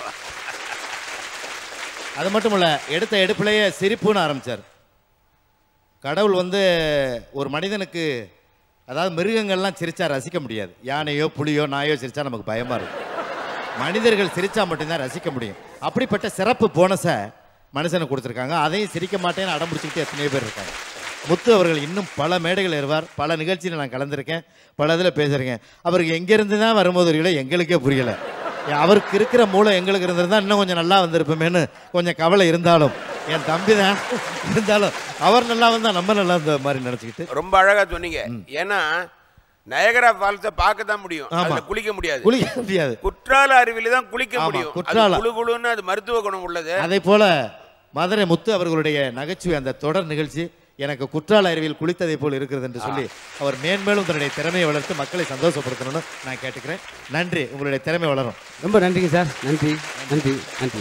அது மட்டும் இல்லை, எடுத்த எடுப்பிலேயே சிரிப்புன்னு ஆரம்பித்தார். கடவுள் வந்து ஒரு மனிதனுக்கு, அதாவது மிருகங்கள்லாம் சிரிச்சா ரசிக்க முடியாது. யானையோ புலியோ நாயோ சிரிச்சா நமக்கு பயமாக இருக்கும். மனிதர்கள் சிரிச்சா மட்டும்தான் ரசிக்க முடியும். அப்படிப்பட்ட சிறப்பு போனஸை மனுஷனுக்கு கொடுத்துருக்காங்க. அதையும் சிரிக்க மாட்டேன்னு அடம் பிடிச்சிக்கிட்டு எத்தனையோ பேர் இருக்காங்க. முத்து அவர்கள் இன்னும் பல மேடைகள் ஏறுவார். பல நிகழ்ச்சியில் நான் கலந்துருக்கேன், பல இதில் பேசுகிறேன். அவருக்கு எங்கேருந்து தான் வரும்போது இல்லை எங்களுக்கே புரியலை. அவருக்கு இருக்கிற மூளை எங்களுக்கு இருந்திருந்தால் இன்னும் கொஞ்சம் நல்லா வந்திருப்போமேன்னு கொஞ்சம் கவலை இருந்தாலும், என் தம்பி தான் இருந்தாலும் அவர் நல்லா வந்தால் நம்ம நல்லா இருந்த மாதிரி நினச்சிக்கிட்டு ரொம்ப அழகாக சொன்னீங்க. ஏன்னா நயகரா ஃபால்ஸை பார்க்க தான் முடியும், அதுல குளிக்க முடியாது. குளிக்க முடியாது. குற்றால அருவியில தான் குளிக்க முடியும். குற்றால குளு குளுன்னு அது மருத்துவ குணம் உள்ளது. அதே போல மதுரை முத்து அவர்களுடைய நகைச்சுவை அந்த தொடர் நிகழ்ச்சி எனக்கு குற்றால அருவியில் குளித்ததை போல் இருக்கிறது என்று சொல்லி அவர் மேன்மேலும் தன்னுடைய திறமையை வளர்த்து மக்களை சந்தோஷப்படுத்தணும்னு நான் கேட்டுக்கிறேன். நன்றி, உங்களுடைய திறமை வளரும். ரொம்ப நன்றிங்க சார். நன்றி நன்றி நன்றி.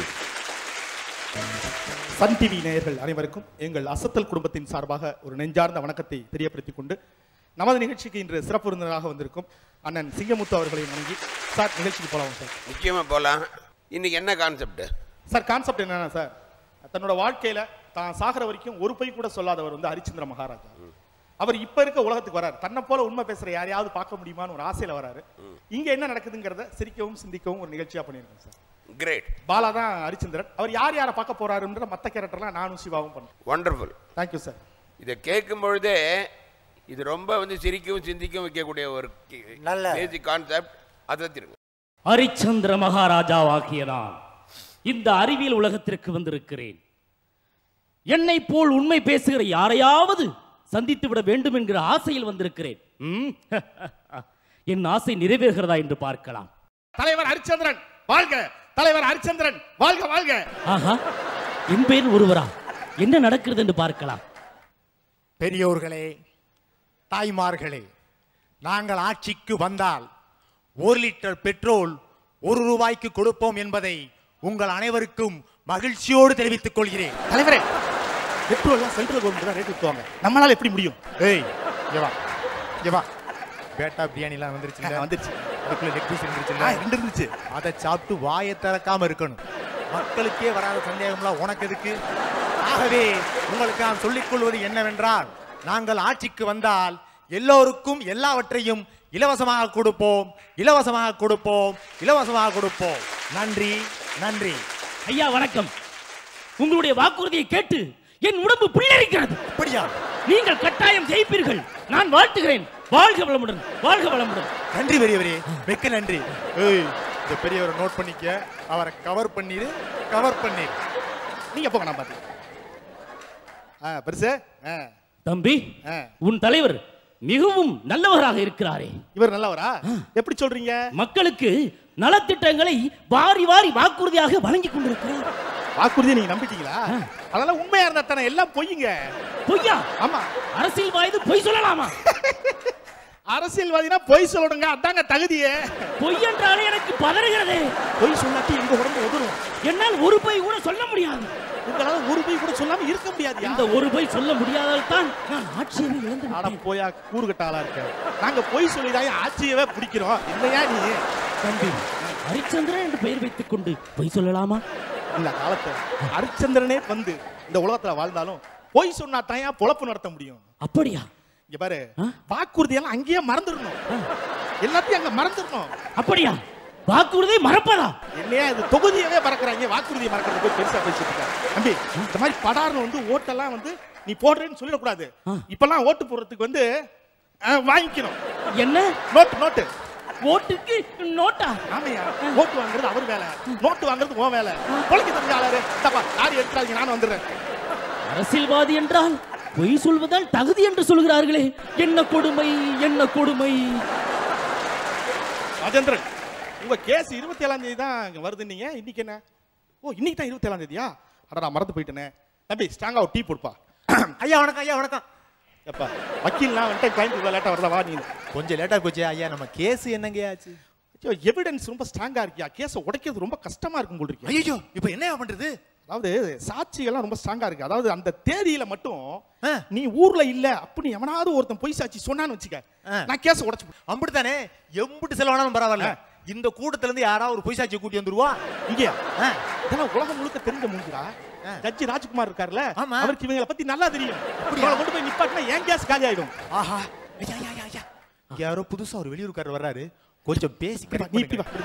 சன் டிவி நேயர்கள் அனைவருக்கும் எங்கள் அசத்தல் குடும்பத்தின் சார்பாக ஒரு நெஞ்சார்ந்த வணக்கத்தை தெரியப்படுத்திக் கொண்டு நமது நிகழ்ச்சிக்கு இன்று சிறப்பு விருந்தினராக வந்திருக்கும் அண்ணன் சிங்கமுத்து அவர்களை வணங்கி சார் நிகழ்ச்சிக்கு போகலாம் சார். நிச்சயமாக போகலாம். இன்னைக்கு என்ன கான்செப்ட் சார்? கான்செப்ட் என்னன்னா சார், தன்னோட வாழ்க்கையில தான் சாகிற வரைக்கும் ஒரு பொய் கூட சொல்லாதவர் வந்து ஹரிச்சந்திர மகாராஜா. அவர் இப்ப இருக்க உலகத்துக்கு வராரு. தன்னை போல உண்மை பேசுற யாரையாவது பார்க்க முடியுமான்னு ஒரு ஆசையில வராரு. இங்க என்ன நடக்குதுங்கிறத சிரிக்கவும் சிந்திக்கவும் ஒரு நிகழ்ச்சியா பண்ணிருக்கோம் சார். கிரேட். பாலா தான் ஹரிச்சந்திரன். அவர் யார் யாரை பார்க்க போறாருன்ற மற்ற கேரக்டர்லாம் நானும் சிவாவும் பண்ணேன். வண்டர்ஃபுல். Thank you sir. இதை கேட்கும் பொழுதே இது ரொம்ப வந்து சிரிக்கவும் சிந்திக்கவும் வைக்கக்கூடிய ஒரு நல்ல பேசிக் கான்செப்ட். அதை திருங்க. ஹரிச்சந்திர மகாராஜாவாகியதான் இந்த அறிவியல் உலகத்திற்கு வந்திருக்கிறேன். என்னை போல் உண்மை பேசுகிற யாரையாவது சந்தித்து விட வேண்டும் என்கிற ஆசையில் வந்திருக்கிறேன். என் ஆசை நிறைவேறுகிறதா என்று பார்க்கலாம். தலைவர் ஹரிச்சந்திரன் வாழ்க! தலைவர் ஹரிச்சந்திரன் வாழ்க வாழ்க! ஆஹா, என் பேர் ஒருவரா? என்ன நடக்கிறது என்று பார்க்கலாம். பெரியோர்களே, தாய்மார்களே, நாங்கள் ஆட்சிக்கு வந்தால் ஒரு லிட்டர் பெட்ரோல் ஒரு ரூபாய்க்கு கொடுப்போம் என்பதை உங்கள் அனைவருக்கும் மகிழ்ச்சியோடு தெரிவித்துக் கொள்கிறேன். தலைவரே, பெட்ரோல் சென்ட்ரல் கவர்மெண்ட் தான் ரேட் விற்றுவாங்க, நம்மளால எப்படி முடியும்? ஏய், இங்க வா, இங்க வா. பேட்டா பிரியாணிலாம் வந்துருச்சு, வந்துருச்சு. அதுக்குள்ள லெக் பீஸ் இருந்துச்சுல்ல, ரெண்டு இருந்துச்சு. அதை சாப்பிட்டு வாயை திறக்காம இருக்கணும். மக்களுக்கே வராத சந்தேகம்லாம் உனக்கு எதுக்கு? ஆகவே உங்களுக்கு நான் சொல்லிக் கொள்வது என்னவென்றால், நாங்கள் ஆட்சிக்கு வந்தால் எல்லோருக்கும் எல்லாவற்றையும் இலவசமாக கொடுப்போம், இலவசமாக கொடுப்போம், இலவசமாக கொடுப்போம். நன்றி, நன்றி. ஐயா வணக்கம். உங்களுடைய வாக்குறுதியை கேட்டு என் உடம்பு புல்லரிக்கிறது. அப்படியா? நீங்கள் கட்டாயம் ஜெயிப்பீர்கள். நான் வாழ்த்துகிறேன். வாழ்க வளமுடன், வாழ்க வளமுடன். நன்றி பெரியவரே, மிக்க நன்றி. ஏய், இந்த பெரியவரை நோட் பண்ணிக்க, அவரை கவர் பண்ணிரு, கவர் பண்ணிரு. நீங்க போங்க, நான் பாத்து. ஆ, பெருசு. தம்பி, உன் தலைவர் மிகவும் நல்லவராக இருக்கிறாரே. இவர் நல்லவரா? எப்படி சொல்றீங்க? மக்களுக்கு நலத்திட்டங்களை வாரி வாரி வாக்குறுதியாக வழங்கி கொண்டிருக்கிறார். வாக்குறுதியை நீங்க நம்பிட்டீங்களா? அதெல்லாம் உண்மையா இருந்தா தானே, எல்லாம் பொய்யுங்க. பொய்யா? ஆமா. அரசியல்வாதி பொய் சொல்லலாமா? அரசியல்வாதினா பொய் சொல்லணுங்க, அதாங்க தகுதியே. பொய் என்றாலே எனக்கு பதறுகிறது. பொய் சொல்லாட்டி எங்க உடம்பு உதறும். என்னால் ஒரு பொய் கூட சொல்ல முடியாது. உங்களால ஒரு பொய் கூட சொல்லாம இருக்க முடியாது. இந்த ஒரு பொய் சொல்ல முடியாதால் தான் நான் ஆட்சியை இழந்து. ஆனா போயா கூறுகட்ட ஆளா இருக்க. நாங்க பொய் சொல்லிதான் ஆட்சியவே பிடிக்கிறோம். இல்லையா நீ? தம்பி, ஹரிச்சந்திரன் என்று பெயர் வைத்துக் கொண்டு பொய் சொல்லலாமா? இல்ல, காலத்தை ஹரிச்சந்திரனே வந்து இந்த உலகத்துல வாழ்ந்தாலும் பொய் சொன்னா தான் பொழப்பு நடத்த முடியும். அப்படியா? இங்க பாரு, வாக்குறுதி எல்லாம் அங்கேயே மறந்துடணும். எல்லாத்தையும் அங்க மறந்துடணும். அப்படியா? வாக்குறுதியை மறப்பதா? என்னையா இது தொகுதியவே மறக்கிறாங்க, வாக்குறுதியை மறக்கிறது போய் பெருசா பேசிட்டு இருக்காங்க. தம்பி, இந்த மாதிரி படார்னு வந்து ஓட்டெல்லாம் வந்து நீ போடுறேன்னு சொல்லிடக்கூடாது. இப்பெல்லாம் ஓட்டு போடுறதுக்கு வந்து வாங்கிக்கணும். என்ன? நோட்டு நோட்டு ஓட்டுக்கு நோட்டா? ஆமையா, ஓட்டு வாங்குறது அவர் வேலை, நோட்டு வாங்குறது உன் வேலை. பொழைக்க தெரிஞ்ச ஆளு. தப்பா யாரும் எடுத்துறாங்க, நானும் வந்துடுறேன். அரசியல்வாதி என்றால் பொய் சொல்வதால் தகுதி என்று சொல்கிறார்களே, என்ன கொடுமை, என்ன கொடுமை. ராஜேந்திரன், உங்க கேஸ் இருபத்தி ஏழாம் தேதி தான் வருது. நீங்க இன்னைக்கு என்ன? ஓ, இன்னைக்கு தான் இருபத்தி ஏழாம் தேதியா? அடடா, மறந்து போயிட்டேனே. தம்பி, ஸ்ட்ராங்கா ஒரு டீ போடுப்பா. ஐயா வணக்கம், ஐயா வணக்கம். எப்பா வக்கீல்லாம் வந்துட்டு கிளைண்ட் லேட்டா வரல, வா. நீ கொஞ்சம் லேட்டா போச்சு ஐயா. நம்ம கேஸ் என்னங்க ஆச்சு? ஐயோ, எவிடன்ஸ் ரொம்ப ஸ்ட்ராங்கா இருக்கியா. கேஸை உடைக்கிறது ரொம்ப கஷ்டமா இருக்கும் போல இருக்கு. ஐயோ, இப்போ என்ன பண்றது? அதாவது சாட்சிகள்லாம் ரொம்ப ஸ்ட்ராங்கா இருக்கு. அதாவது அந்த தேதியில மட்டும் நீ ஊர்ல இல்ல அப்படி எவனாவது ஒருத்தன் பொய் சாட்சி சொன்னான்னு வச்சுக்க, நான் கேஸை உடைச்சு. அப்படித்தானே, எம்பிட்டு செலவானாலும் பரவாயில்ல, இந்த கூட்டத்துல இருந்து யாராவது ஒரு பொய் சாட்சியை கூட்டி வந்துருவா. இங்க இதெல்லாம் உலகம் முழுக்க தெரிஞ்ச மூஞ்சுடா. ஜட்ஜி ராஜ்குமார் இருக்காருல்ல, அவருக்கு இவங்களை பத்தி நல்லா தெரியும். கொண்டு போய் நிப்பாட்டினா என் கேஸ் காலி ஆயிடும். ஆஹா, ஐயா ஐயா ஐயா, யாரோ புதுசா ஒரு வெளியூர்காரர் வர்றாரு, கொஞ்சம் பேசி நீ இப்படி வா.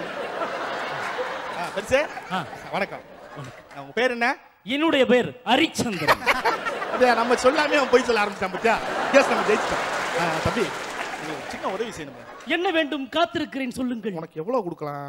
பெருசே, வணக்கம். உங்க பேர் என்ன? என்னுடைய பேர் ஹரிச்சந்திரன். அதே நம்ம சொல்லாமே அவன் போய் சொல்ல ஆரம்பிச்சான். பத்தியா, கேஸ் நம்ம ஜெயிச்சிட்டோம். தம்பி, சின்ன உதவி செய்யணும். என்ன வேண்டும்? காத்திருக்கிறேன், சொல்லுங்கள். உனக்கு எவ்வளவு கொடுக்கலாம்?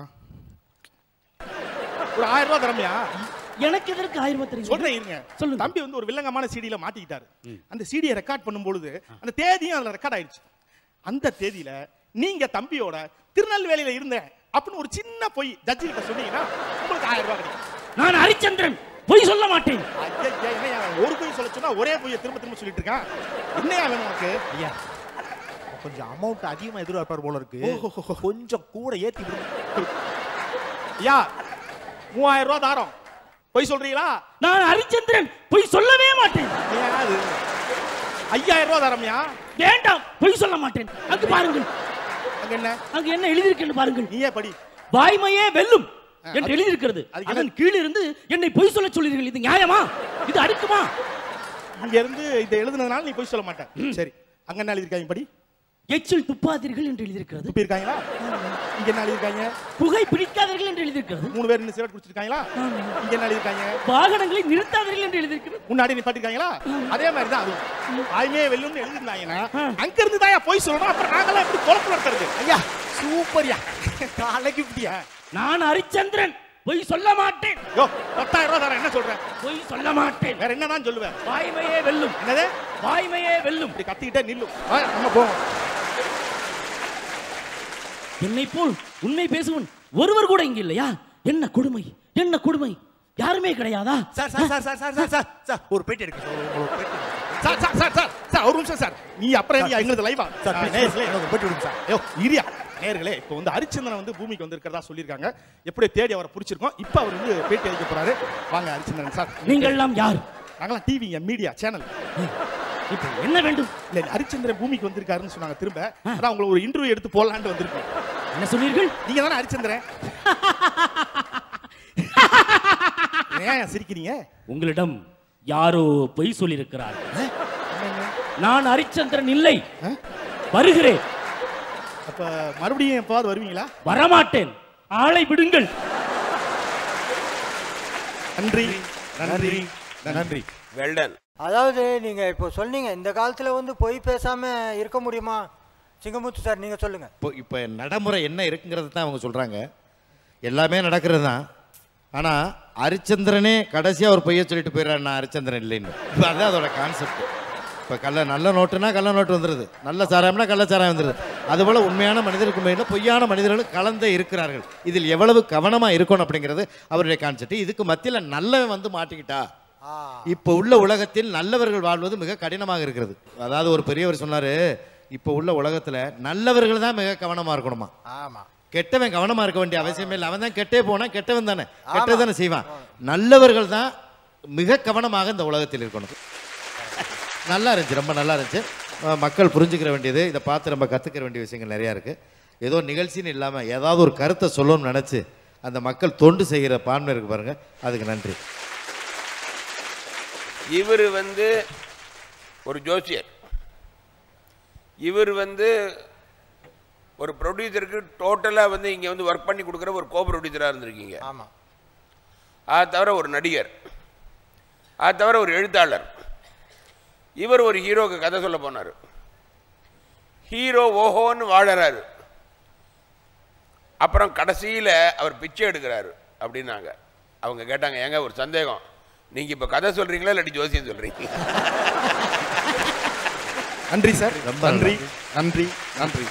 ஒரு ஆயிரம் ரூபாய் தரமையா? எனக்கு எதற்கு ஆயிரம் ரூபாய் தெரியும்? சொல்றேன் இருங்க. சொல்லுங்க. தம்பி வந்து ஒரு வில்லங்கமான சீடியில மாட்டிக்கிட்டாரு. அந்த சீடியை ரெக்கார்ட் பண்ணும் பொழுது அந்த தேதியும் அதுல ரெக்கார்ட் ஆயிடுச்சு. அந்த தேதியில நீங்க தம்பியோட திருநெல்வேலியில இருந்தேன் அப்படின்னு ஒரு சின்ன பொய் ஜட்ஜி கிட்ட சொன்னீங்கன்னா உங்களுக்கு ஆயிரம் ரூபாய் கிடைக்கும். நான் ஹரிச்சந்திரன் பொய் சொல்ல மாட்டேன். ஒரு பொய் சொல்ல சொன்னா ஒரே பொய்யை திரும்ப திரும்ப சொல்லிட்டு இருக்கான். என்னையா வேணும் உனக்கு? ஐயா, கொஞ்சம் அமௌண்ட் அதிகமா எதிர்பார்ப்பார் போல இருக்கு, கொஞ்சம் கூட ஏத்தி விடு. ஐயா, மூவாயிரம் ரூபாய் தாரம். பொய் சொல்றீங்களா? நான் ஹரிச்சந்திரன் பொய் சொல்லவே மாட்டேன். ஐயாயிரம் ரூபாய் தரமையா? வேண்டாம், பொய் சொல்ல மாட்டேன். அங்கு பாருங்கள். அங்க என்ன? அங்க என்ன எழுதியிருக்கிறது பாருங்கள். நீயே படி. வாய்மையே வெல்லும் என்று எழுதியிருக்கிறது. அதன் கீழ் இருந்து என்னை பொய் சொல்ல சொல்றீர்கள். இது நியாயமா? இது அடுக்குமா? இங்க இருந்து இதை எழுதுனதுனால நீ பொய் சொல்ல மாட்டேன். சரி, அங்க என்ன எழுதிருக்காங்க படி. எச்சில் துப்பாதீர்கள் என்று எழுதியிருக்கிறது. துப்பி இருக்காங்களா? இங்க என்ன எழுதிருக்காங்க? புகை பிடிக்காதீர்கள் என்று எழுதியிருக்கிறது. மூணு பேர் இன்னும் சிகரெட் குடிச்சிருக்காங்களா? இங்க என்ன எழுதிருக்காங்க? வாகனங்களை நிறுத்தாதீர்கள் என்று எழுதியிருக்கிறது. முன்னாடி நிப்பாட்டிருக்காங்களா? அதே மாதிரி தான் அது. வாய்மையே வெல்லும்னு எழுதிருந்தாங்கன்னா அங்க இருந்து தான் பொய் சொல்லணும். அப்புறம் நாங்கெல்லாம் எப்படி குழப்பம் நடத்துறது? ஐயா, சூப்பர்யா, காலைக்கு இப்படியா? நான் ஹரிச்சந்திரன் பொய் சொல்ல மாட்டேன். யோ, பத்தாயிரம் ரூபாய் தரேன். என்ன சொல்றேன்? பொய் சொல்ல மாட்டேன். வேற என்னதான் சொல்லுவேன்? வாய்மையே வெல்லும். என்னது? வாய்மையே வெல்லும். இப்படி கத்திக்கிட்டே நில்லும். நம்ம போவோம். என்னை போல் உண்மை பேசுவன் ஒருவர் கூட இங்க இல்லையா? என்ன கொடுமை, என்ன கொடுமை. யாருமே கிடையாதா? Sir sir sir sir sir sir sir ஒரு பேட்டி எடுக்க சார், ஒரு பேட்டி. Sir sir sir sir sir ஒரு நிமிஷம் சார். நீ அப்புறம் நீ எங்களுக்கு லைவா சார் நேர்ல எனக்கு பேட்டி விடுங்க சார். யோ இரியா. நேர்களே, இப்போ வந்து ஹரிச்சந்திரன் வந்து பூமிக்கு வந்திருக்கிறதா சொல்லியிருக்காங்க. எப்படி தேடி அவரை பிடிச்சிருக்கோம். இப்போ அவர் வந்து பேட்டி அளிக்க போறாரு. வாங்க ஹரிச்சந்திரன் சார். நீங்கள் எல்லாம் யார்? நாங்களாம் டிவி மீடியா சேனல். இப்போ என்ன வேண்டும்? இல்ல, ஹரிச்சந்திரன் பூமிக்கு வந்திருக்காருன்னு சொன்னாங்க. திரும்ப அதான் உங்களை ஒரு இன்டர்வியூ எடுத்து போடலான்னு வந்திருக்கோம். என்ன சொன்னீர்கள்? நீங்க தானே ஹரிச்சந்திரன்? ஏன் சிரிக்கிறீங்க? உங்களிடம் யாரோ பொய் சொல்லியிருக்கிறார். நான் ஹரிச்சந்திரன் இல்லை, வருகிறேன். அப்ப மறுபடியும் எப்பாவது வருவீங்களா? வரமாட்டேன், ஆளை விடுங்கள். நன்றி நன்றி நன்றி. வெல்டன். அதாவது நீங்கள் இப்போ சொன்னீங்க இந்த காலத்தில் வந்து பொய் பேசாமல் இருக்க முடியுமா சிங்கமுத்து சார் நீங்கள் சொல்லுங்கள். இப்போ இப்போ நடைமுறை என்ன இருக்குங்கிறது தான் அவங்க சொல்கிறாங்க. எல்லாமே நடக்கிறது தான். ஆனால் ஹரிச்சந்திரனே கடைசியாக ஒரு பொய்யை சொல்லிட்டு போயிடுறாரு, நான் ஹரிச்சந்திரன் இல்லைன்னு. இப்போ அதுதான் அதோட கான்செப்ட். இப்போ கள்ள நல்ல நோட்டுனா கள்ள நோட்டு வந்துடுது, நல்ல சாராயம்னா கள்ள சாராயம் வந்துடுது. அதுபோல் உண்மையான மனிதருக்கு மேலே பொய்யான மனிதர்களும் கலந்தே இருக்கிறார்கள். இதில் எவ்வளவு கவனமாக இருக்கணும் அப்படிங்கிறது அவருடைய கான்செப்ட். இதுக்கு மத்தியில் நல்லவன் வந்து மாட்டிக்கிட்டா இப்போ உள்ள உலகத்தில் நல்லவர்கள் வாழ்வது மிக கடினமாக இருக்கிறது. அதாவது ஒரு பெரியவர் சொன்னார், இப்போ உள்ள உலகத்தில் நல்லவர்கள் தான் மிக கவனமாக இருக்கணுமா. ஆமாம், கெட்டவன் கவனமாக இருக்க வேண்டிய அவசியமே இல்லை. அவன் தான் கெட்டே போனால் கெட்டவன் தானே கெட்டது தானே செய்வான். நல்லவர்கள் தான் மிக கவனமாக இந்த உலகத்தில் இருக்கணும். நல்லா இருந்துச்சு, ரொம்ப நல்லா இருந்துச்சு. மக்கள் புரிஞ்சுக்கிற வேண்டியது, இதை பார்த்து நம்ம கற்றுக்கிற வேண்டிய விஷயங்கள் நிறையா இருக்குது. ஏதோ நிகழ்ச்சின்னு இல்லாமல் ஏதாவது ஒரு கருத்தை சொல்லணும்னு நினச்சி அந்த மக்கள் தொண்டு செய்கிற பான்மை இருக்கு பாருங்கள், அதுக்கு நன்றி. இவர் வந்து ஒரு ஜோசியர், இவர் வந்து ஒரு ப்ரொடியூசருக்கு டோட்டலாக வந்து இங்கே வந்து ஒர்க் பண்ணி கொடுக்குற ஒரு கோ ப்ரொடியூசராக இருந்திருக்கீங்க. ஆமாம். அது தவிர ஒரு நடிகர், அது தவிர ஒரு எழுத்தாளர். இவர் ஒரு ஹீரோக்கு கதை சொல்ல போனார். ஹீரோ ஓஹோன்னு வாழறாரு. அப்புறம் கடைசியில் அவர் பிச்சை எடுக்கிறாரு அப்படின்னாங்க. அவங்க கேட்டாங்க, ஏங்க ஒரு சந்தேகம், நீங்கள் இப்போ கதை சொல்கிறீங்களா இல்லாட்டி ஜோசியம் சொல்கிறீங்க? நன்றி சார், ரொம்ப நன்றி நன்றி நன்றி.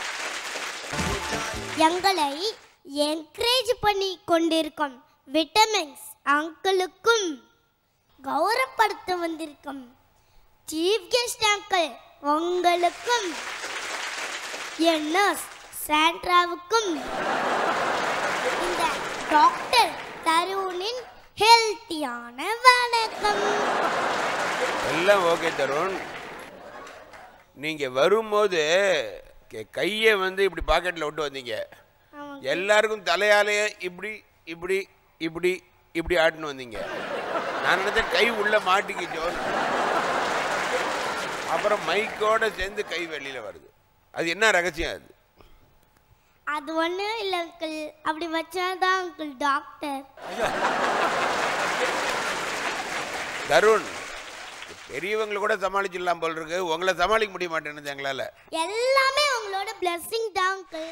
எங்களை என்கரேஜ் பண்ணி கொண்டிருக்கும் விட்டமின்ஸ் அங்கிளுக்கும் கௌரவப்படுத்த வந்திருக்கும் சீஃப் கெஸ்ட் அங்கிள் உங்களுக்கும் என் நர்ஸ் சாண்ட்ராவுக்கும் இந்த டாக்டர் தருணின் ஹெல்த்தியான வணக்கம். எல்லாம் ஓகே தருண். நீங்கள் வரும்போது கையை வந்து இப்படி பாக்கெட்டில் விட்டு வந்தீங்க. எல்லாருக்கும் தலையாலேயே இப்படி இப்படி இப்படி இப்படி ஆட்டுன்னு வந்தீங்க. நான் நினைச்சேன் கை உள்ள மாட்டிக்கிச்சோன்னு. அப்புறம் மைக்கோட சேர்ந்து கை வெளியில் வருது. அது என்ன ரகசியம்? அது அது ஒன்றும் இல்லை அங்கிள், அப்படி வச்சாதான் அங்கிள் டாக்டர். தருண், பெரியவங்களை கூட சமாளிச்சிடலாம் போல் இருக்கு, உங்களை சமாளிக்க முடிய மாட்டேன்னு எங்களால். எல்லாமே உங்களோட பிளெஸிங் தான் அங்கிள்.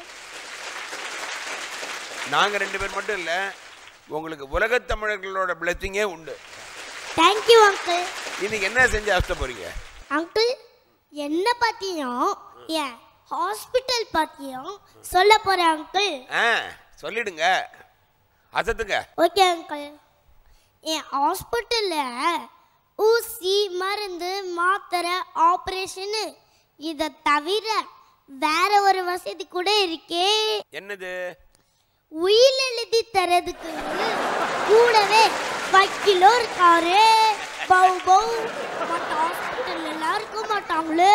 நாங்கள் ரெண்டு பேர் மட்டும் இல்லை, உங்களுக்கு உலகத் தமிழர்களோட பிளெஸிங்கே உண்டு. Thank you uncle. இன்னைக்கு என்ன செஞ்சு ஆசை போறீங்க? அங்கிள், என்ன பற்றியும் ஏன் ஹாஸ்பிட்டல் பற்றியும் சொல்ல போகிறேன் அங்கிள். ஆ சொல்லிடுங்க, அசத்துங்க. Okay uncle. என் ஹாஸ்பிட்டலில் ஊசி மருந்து மாத்திரை ஆப்ரேஷனு இதை தவிர வேற ஒரு வசதி கூட இருக்கே. என்னது? உயில் எழுதி தரதுக்கு கூடவே வக்கீலோ இருக்காரு. பவு பவு மற்ற ஹாஸ்பிட்டல் எல்லாம் இருக்க மாட்டாங்களே.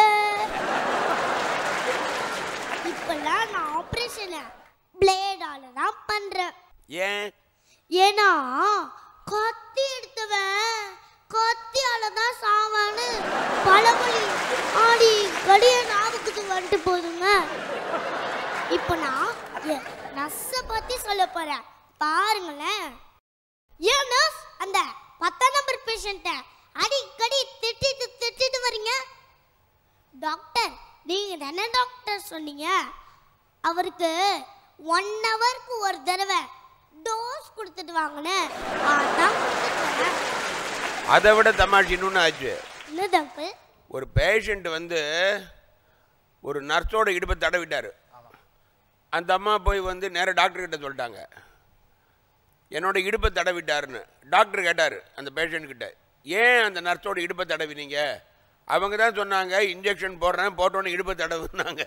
இப்பெல்லாம் நான் ஆப்ரேஷனை பிளேடால தான் பண்றேன். ஏன்? ஏன்னா கத்தி எடுத்தவன் கத்தியால தான் சாவான்னு பழமொழி ஆடி கடிய ஞாபகத்துக்கு வந்துட்டு போதுங்க. இப்போ நான் என் நர்ஸை பத்தி சொல்ல போறேன், பாருங்களேன். ஏன் நர்ஸ் அந்த பத்தாம் நம்பர் பேஷண்ட்டை அடிக்கடி திட்டிட்டு திட்டிட்டு வரீங்க? டாக்டர், நீங்க தானே டாக்டர் சொன்னீங்க, அவருக்கு ஒன் ஹவருக்கு ஒரு தடவை டோஸ் கொடுத்துட்டு வாங்கினேன். அதான் கொடுத்துட்டு. அதை விட தமாஷ் இன்னொன்று ஆச்சு. என்னது அங்கிள்? ஒரு பேஷண்ட் வந்து ஒரு நர்ஸோட இடுப்பை தடவிட்டாரு. அந்த அம்மா போய் வந்து நேராக டாக்டர் கிட்ட சொல்லிட்டாங்க, என்னோட இடுப்பை தடவிட்டாருன்னு. டாக்டர் கேட்டார் அந்த பேஷண்ட் கிட்ட, ஏன் அந்த நர்ஸோட இடுப்பை தடவினீங்க? அவங்க தான் சொன்னாங்க, இன்ஜெக்ஷன் போடுறேன், போட்டோன்னு இடுப்பை தடவுனாங்க.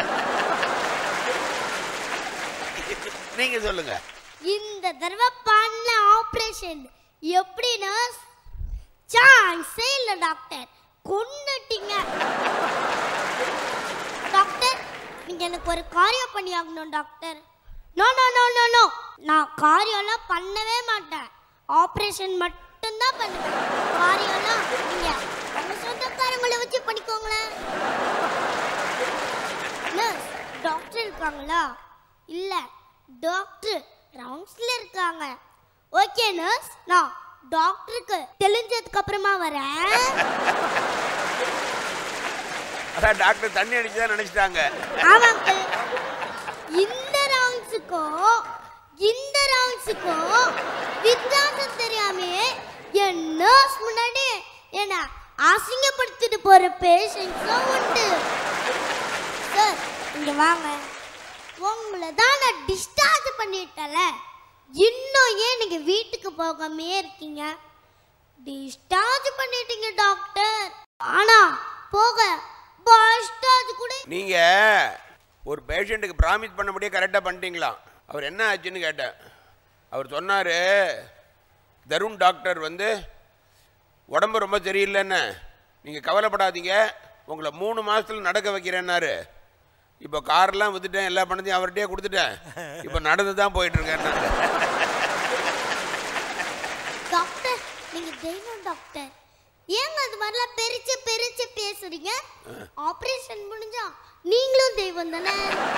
நீங்க சொல்லுங்க. இந்த தடவை பண்ண ஆபரேஷன் எப்படி நர்ஸ்? சான்ஸே இல்லை டாக்டர், கொன்னுட்டீங்க. டாக்டர், நீங்க எனக்கு ஒரு காரியம் பண்ணி ஆகணும் doctor. No no no no no, நான் காரியம்லாம் பண்ணவே மாட்டேன், ஆபரேஷன் மட்டும்தான் பண்ணுவேன். காரியம்லாம் நீங்க உங்க சொந்தக்காரங்களை வச்சு பண்ணிக்கோங்களேன். நர்ஸ், டாக்டர் இருக்காங்களா? இல்ல, டாக்டர் ரவுண்ட்ஸ்ல இருக்காங்க. ஓகே நர்ஸ், நான் டாக்டருக்கு தெளிஞ்சதுக்கு அப்புறமா வரேன். அதான் டாக்டர் தண்ணி அடிச்சுதான் நினைச்சிட்டாங்க. ஆமாங்க. இந்த ரவுண்ட்ஸுக்கும் இந்த ரவுண்ட்ஸுக்கும் வித்தியாசம் தெரியாமே என் நர்ஸ் முன்னாடி என்ன அசிங்கப்படுத்திட்டு போற பேஷண்ட்ஸும் உண்டு. சார் இங்க வாங்க. உங்களை தான் நான் டிஸ்சார்ஜ் பண்ணிட்டேன்ல, இன்னும் ஏன் நீங்க வீட்டுக்கு போகாமே இருக்கீங்க? டிஸ்சார்ஜ் பண்ணிட்டீங்க டாக்டர், ஆனா போக டிஸ்சார்ஜ் கூட நீங்க ஒரு பேஷண்ட்டுக்கு ப்ராமிஸ் பண்ணபடியே கரெக்டாக பண்ணிட்டீங்களா? அவர் என்ன ஆச்சுன்னு கேட்டேன். அவர் சொன்னார், தருண் டாக்டர் வந்து உடம்பு ரொம்ப சரியில்லைன்னு, நீங்கள் கவலைப்படாதீங்க, உங்களை மூணு மாதத்தில் நடக்க வைக்கிறேன்னாரு. இப்போ கார்லாம் வித்துட்டேன், எல்லா பணத்தையும் அவர்கிட்டயே கொடுத்துட்டேன், இப்போ நடந்து தான் போயிட்டு இருக்கேன். டாக்டர் நீங்க தெய்வம் டாக்டர், ஏங்க அது மாதிரிலாம் பெருச்சு பெருச்சு பேசுறீங்க? ஆபரேஷன் முடிஞ்சா நீங்களும் தெய்வம் தானே?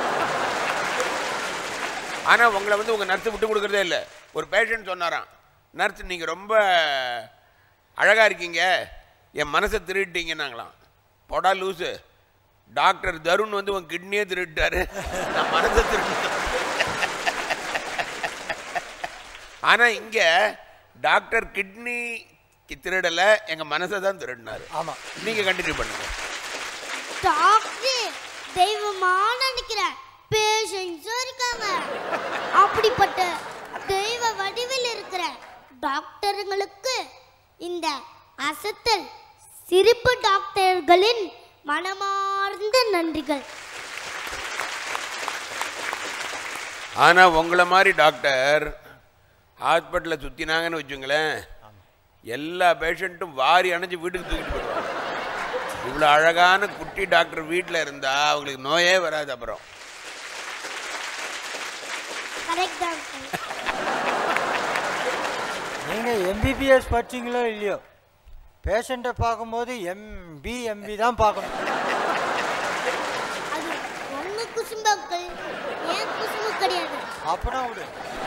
ஆனால் உங்களை வந்து உங்கள் நர்ஸு விட்டு கொடுக்குறதே இல்லை. ஒரு பேஷண்ட் சொன்னாராம், நர்ஸ் நீங்கள் ரொம்ப அழகாக இருக்கீங்க, என் மனசை திருட்டீங்கன்னாங்களாம். போடா லூஸு, டாக்டர் தருண் வந்து உன் கிட்னியே திருட்டாரு, நான் மனசை திருட்டேன். ஆனால் இங்கே டாக்டர் கிட்னி திருடலை, எங்கள் மனசை தான் திருடினாரு. ஆமாம், நீங்கள் கண்டினியூ பண்ணுங்க. டாக்டர் தெய்வமா நினைக்கிற பேஷண்ட்ஸும் இருக்காங்க. அப்படிப்பட்ட தெய்வ வடிவில் இருக்கிற டாக்டர்களுக்கு இந்த அசத்தல் சிரிப்பு டாக்டர்களின் மனமார்ந்த நன்றிகள். ஆனால் உங்களை மாதிரி டாக்டர் ஹாஸ்பிட்டலில் சுற்றினாங்கன்னு வச்சுங்களேன், எல்லா பேஷண்ட்டும் வாரி அணைஞ்சு வீட்டுக்கு தூக்கிட்டு போயிடுவாங்க. இவ்வளோ அழகான குட்டி டாக்டர் வீட்டில் இருந்தால் அவங்களுக்கு நோயே வராது. அப்புறம் நீங்கள் எம்பிபிஎஸ் படிச்சிங்களோ இல்லையோ, பேஷண்ட்டை பார்க்கும்போது எம்பி எம்பி தான் பார்க்கணும். அது ஒன்று குசும்பக்கள், ஏன் குசும்பு கிடையாது. அப்பனா விடு.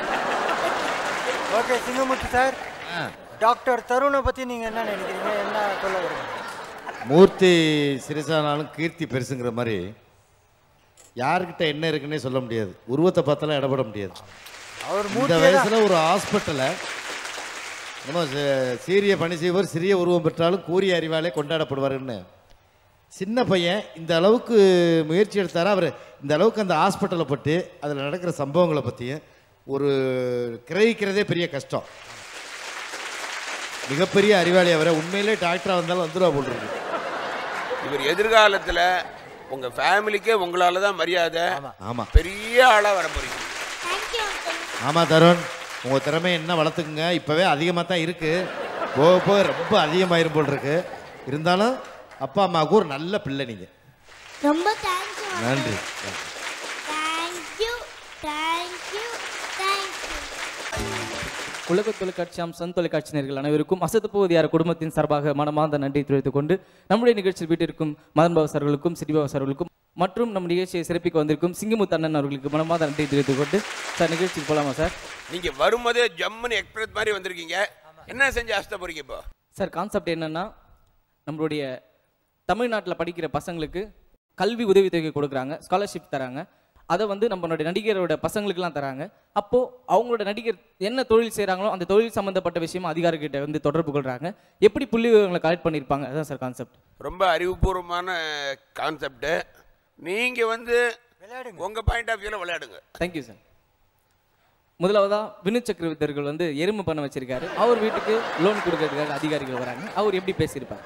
ஓகே சிங்கமுத்து சார், டாக்டர் தருணை பற்றி நீங்கள் என்ன நினைக்கிறீங்க, என்ன சொல்ல வருங்க? மூர்த்தி சிறுசானாலும் கீர்த்தி பெருசுங்கிற மாதிரி யாருக்கிட்ட என்ன இருக்குன்னே சொல்ல முடியாது. உருவத்தை பார்த்தாலும் இடப்பட முடியாது. அவர் இந்த வயசில் ஒரு ஹாஸ்பிட்டலை நம்ம சீரிய பணி செய்வர் சிறிய உருவம் பெற்றாலும் கூறிய அறிவாலே கொண்டாடப்படுவாருன்னு சின்ன பையன் இந்த அளவுக்கு முயற்சி எடுத்தார். அவர் இந்த அளவுக்கு அந்த ஹாஸ்பிட்டலை பற்றி அதில் நடக்கிற சம்பவங்களை பற்றியும் ஒரு கிரகிக்கிறதே பெரிய கஷ்டம். மிகப்பெரிய அறிவாளி அவரை. உண்மையிலே டாக்டராக வந்தாலும் வந்துடுவா போட்டுருக்கு. இவர் எதிர்காலத்தில் உங்கள் ஃபேமிலிக்கே உங்களால் தான் மரியாதை. ஆமாம், பெரிய ஆளாக வர போறீங்க. ஆமாம் தருண், உங்கள் திறமை என்ன வளர்த்துக்குங்க. இப்போவே அதிகமாக தான் இருக்குது, போக போக ரொம்ப அதிகமாயிரும் போல் இருக்கு. இருந்தாலும் அப்பா அம்மாவுக்கு ஒரு நல்ல பிள்ளை நீங்கள். ரொம்ப தேங்க்யூ. நன்றி. Thank you thank you thank you. உலக தொலைக்காட்சியாம் சன் தொலைக்காட்சி நேயர்கள் அனைவருக்கும் அசத்து போவதியார் குடும்பத்தின் சார்பாக மனமார்ந்த நன்றி தெரிவித்துக் கொண்டு நம்முடைய நிகழ்ச்சியில் வீட்டிற்கும் மதன் பாபு சார்களுக்கும் சிறிபாபு சார்களுக்கும் மற்றும் நம் நிகழ்ச்சியை சிறப்பிக்க வந்திருக்கும் சிங்கமுத்து அண்ணன் அவர்களுக்கு மனமார்ந்த நன்றி தெரிவித்துக் கொண்டு சார் நிகழ்ச்சிக்கு போகலாமா சார்? நீங்கள் வரும்போதே ஜம்முன்னு எக்ஸ்பிரஸ் மாதிரி வந்திருக்கீங்க, என்ன செஞ்சு ஆசை போறீங்க இப்போ? சார் கான்செப்ட் என்னன்னா, நம்மளுடைய தமிழ்நாட்டில் படிக்கிற பசங்களுக்கு கல்வி உதவித்தொகை கொடுக்குறாங்க, ஸ்காலர்ஷிப் தராங்க. அதை வந்து நம்மளுடைய நடிகரோட பசங்களுக்குலாம் தராங்க. அப்போது அவங்களோட நடிகர் என்ன தொழில் செய்கிறாங்களோ அந்த தொழில் சம்மந்தப்பட்ட விஷயமா அதிகாரிகிட்ட வந்து தொடர்பு கொள்கிறாங்க. எப்படி புள்ளி விவரங்களை கலெக்ட் பண்ணியிருப்பாங்க, அதுதான் சார் கான்செப்ட். ரொம்ப அறிவுபூர்வமான கான்செப்டு. நீங்கள் வந்து உங்கள் பாயிண்ட் ஆஃப் வியூவில் விளையாடுங்க. Thank you sir. முதலாவதாக வினு சக்கரவர்த்திகள் வந்து எறும்பு பண்ண வச்சிருக்காரு. அவர் வீட்டுக்கு லோன் கொடுக்கறதுக்காக அதிகாரிகள் வராங்க. அவர் எப்படி பேசியிருப்பார்?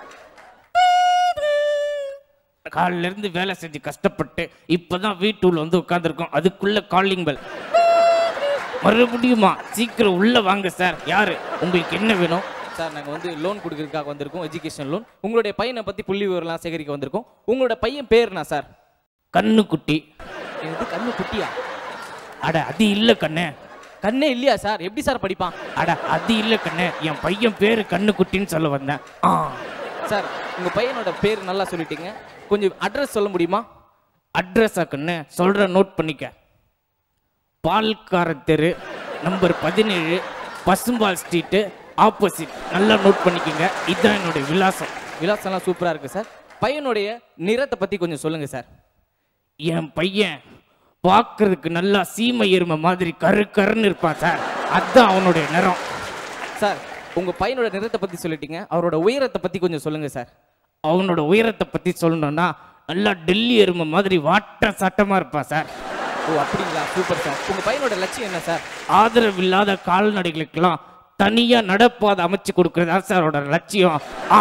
காலில இருந்து வேலை செஞ்சு கஷ்டப்பட்டு இப்பதான் வீட்டுல வந்து உட்காந்துருக்கோம், அதுக்குள்ள காலிங் பெல். மறுபடியுமா? சீக்கிரம் உள்ள வாங்க சார். யாரு, உங்களுக்கு என்ன வேணும்? சார் நாங்கள் வந்து லோன் கொடுக்கறதுக்காக வந்திருக்கோம், எஜுகேஷன் லோன். உங்களுடைய பையனை பற்றி புள்ளி விவரம்லாம் சேகரிக்க வந்திருக்கோம். உங்களோட பையன் பேருனா சார்? கண்ணுக்குட்டி. இது கண்ணு குட்டியா? அட அது இல்ல கண்ணே. கண்ணே இல்லையா சார்? எப்படி சார் படிப்பான்? அட அது இல்ல கண்ணே, என் பையன் பேரு கண்ணுக்குட்டின்னு சொல்ல வந்தேன். ஆ சார் உங்கள் பையனோட பேர் நல்லா சொல்லிட்டீங்க, கொஞ்சம் அட்ரஸ் சொல்ல முடியுமா? அட்ரஸா கண்ணு? சொல்ற, நோட் பண்ணிக்க. பால்கார தெரு, நம்பர் பதினேழு, பசும்பால் ஸ்ட்ரீட்டு, ஆப்போசிட். நல்லா நோட் பண்ணிக்கோங்க. இதுதான் என்னுடைய விலாசம். விலாசம்லாம் சூப்பராக இருக்குது சார். பையனுடைய நிறத்தை பற்றி கொஞ்சம் சொல்லுங்கள் சார். என் பையன் பார்க்கறதுக்கு நல்லா சீமை எருமை மாதிரி கரு கருன்னு இருப்பான் சார். அதுதான் அவனுடைய நிறம் சார். உங்கள் பையனோட நிறத்தை பற்றி சொல்லிட்டீங்க. அவரோட உயரத்தை பற்றி கொஞ்சம் சொல்லுங்கள் சார். அவனோட உயரத்தை பற்றி சொல்லணும்னா நல்லா டெல்லி எருமை மாதிரி வாட்ட சட்டமாக இருப்பான் சார். ஓ அப்படிங்களா, சூப்பர் சார். உங்கள் பையனோட லட்சியம் என்ன சார்? ஆதரவு இல்லாத கால்நடைகளுக்கெல்லாம் தனியாக நடப்பாதை அமைச்சு கொடுக்குறதா சார் அவரோட லட்சியம்.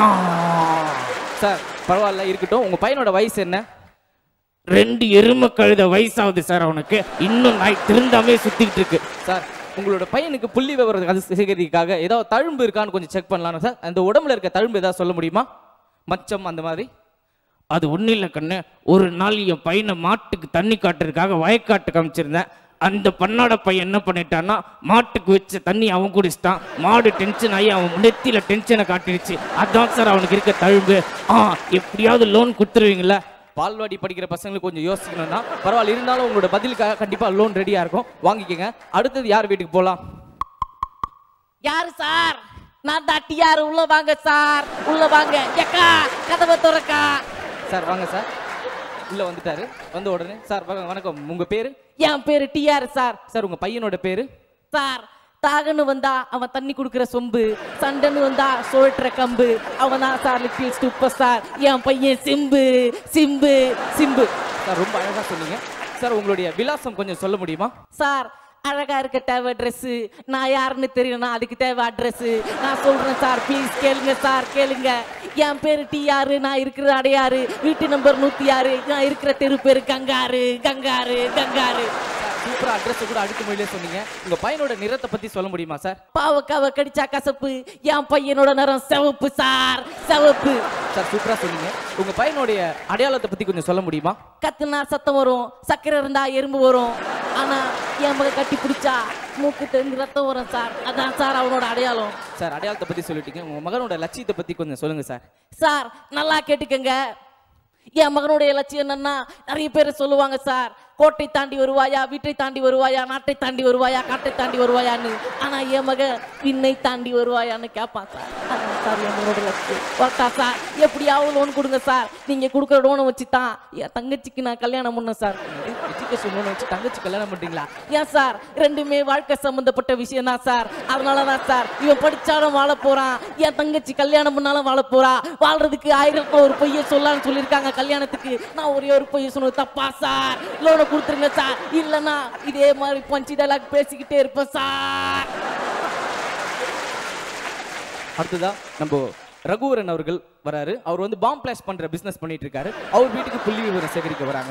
சார் பரவாயில்ல இருக்கட்டும். உங்கள் பையனோட வயசு என்ன? ரெண்டு எருமை கழுத வயசாகுது சார் அவனுக்கு. இன்னும் நாய் திருந்தாமே சுற்றிக்கிட்டு இருக்கு சார். உங்களோட பையனுக்கு புள்ளி விவரம் அது சேகரிக்காக ஏதாவது தழும்பு இருக்கான்னு கொஞ்சம் செக் பண்ணலாம் சார். அந்த உடம்புல இருக்க தழும்பு ஏதாவது சொல்ல முடியுமா? மச்சம் அந்த மாதிரி? அது ஒன்றும் இல்லை கண்ணு. ஒரு நாள் என் பையனை மாட்டுக்கு தண்ணி காட்டுறதுக்காக வயக்காட்டுக்கு அமைச்சிருந்தேன். அந்த பன்னாட பையன் என்ன பண்ணிட்டான்னா மாட்டுக்கு வச்ச தண்ணி அவன் குடிச்சிட்டான். மாடு டென்ஷன் ஆகி அவன் நெத்தியில டென்ஷனை காட்டிடுச்சு. அதான் சார் அவனுக்கு இருக்க தழும்பு. ஆ எப்படியாவது லோன் கொடுத்துருவீங்களா? பால்வாடி படிக்கிற பசங்களுக்கு கொஞ்சம் யோசிக்கணும் தான். பரவாயில்ல, இருந்தாலும் உங்களோட பதிலுக்காக கண்டிப்பாக லோன் ரெடியாக இருக்கும், வாங்கிக்கங்க. அடுத்தது யார் வீட்டுக்கு போகலாம்? யாரு சார்? நான் தாட்டி யாரு? உள்ள வாங்க சார், உள்ள வாங்க. ஏக்கா கதவை திறக்கா. சார் வாங்க சார். உள்ள வந்துட்டாரு. வந்த உடனே சார் வாங்க, வணக்கம். உங்க பேரு? என் பேரு டிஆர் சார். சார் உங்க பையனோட பேரு? சார் தாகன்னு வந்தா அவன் தண்ணி குடுக்கிற சொம்பு, சண்டைன்னு வந்தா சோழற்ற கம்பு. அவன் தான் சார் லிட்டில் சூப்பர் ஸ்டார். என் பையன் சிம்பு சிம்பு சிம்பு. சார் ரொம்ப அழகா சொன்னீங்க சார். உங்களுடைய விலாசம் கொஞ்சம் சொல்ல முடியுமா? சார் அழகா இருக்க தேவை ட்ரெஸ். நான் யாருன்னு தெரியணும், அதுக்கு தேவை அட்ரஸ். நான் சொல்றேன் சார், ப்ளீஸ் கேளுங்க சார், கேளுங்க. என் பேரு டிஆர், நான் இருக்கிற அடையாறு, வீட்டு நம்பர் நூத்தி ஆறு. நான் இருக்கிற தெரு பேரு கங்காரு கங்காரு கங்காரு. சூப்பரா அட்ரஸ் கூட அடுத்த மொழியிலே சொன்னீங்க. உங்க பையனோட நிறத்தை பத்தி சொல்ல முடியுமா சார்? பாவக்காவை கடிச்சா கசப்பு. என் பையனோட நிறம் சிவப்பு சார், சிவப்பு. சார் சூப்பரா சொன்னீங்க. உங்க பையனுடைய அடையாளத்தை பத்தி கொஞ்சம் சொல்ல முடியுமா? கத்துனா சத்தம் வரும், சக்கரை இருந்தா எறும்பு வரும். ஆனா என் மக கட்டி பிடிச்சா மூக்கு தெரிஞ்சு ரத்தம் வரும் சார். அதான் சார் அவனோட அடையாளம். சார் அடையாளத்தை பத்தி சொல்லிட்டீங்க. உங்க மகனோட லட்சியத்தை பத்தி கொஞ்சம் சொல்லுங்க சார். சார் நல்லா கேட்டுக்கங்க. என் மகனுடைய லட்சியம் என்னன்னா, நிறைய பேர் சொல்லுவாங்க சார், கோட்டை தாண்டி வருவாயா, வீட்டை தாண்டி வருவாயா, நாட்டை தாண்டி வருவாயா, காட்டை தாண்டி வருவாயான்னு. ஆனா என் மக விண்ணை தாண்டி வருவாயான்னு கேட்பான் சார். அதான் சார் என் மகனோட லட்சியம். வரட்டா சார், எப்படியாவது லோன் கொடுங்க சார். நீங்க கொடுக்குற லோனை வச்சு தான் என் தங்கச்சிக்கு நான் கல்யாணம் பண்ணேன் சார். எஜுகேஷன் லோனை வச்சு தங்கச்சி கல்யாணம் பண்றீங்களா? ஏன் சார், ரெண்டுமே வாழ்க்கை சம்பந்தப்பட்ட விஷயம் தான் சார். அதனாலதான் சார் இவன் படிச்சாலும் வாழ போறான், என் தங்கச்சி கல்யாணம் பண்ணாலும் வாழ போறா. வாழ்றதுக்கு ஆயிரத்தி ஒரு பொய்ய சொல்லான்னு சொல்லியிருக்காங்க கல்யாணத்துக்கு. நான் ஒரே ஒரு பொய்ய சொன்னது தப்பா சார்? லோனை கொடுத்துருங்க சார், இல்லைன்னா இதே மாதிரி பஞ்சி டைலாக் பேசிக்கிட்டே இருப்பேன் சார். அடுத்ததா நம்ம ரகுவரன் அவர்கள் வராரு. அவர் வந்து பாம் பிளாஸ் பண்ற பிசினஸ் பண்ணிட்டு இருக்காரு. அவர் வீட்டுக்கு புள்ளி விவரம் சேகரிக்க வராங்க.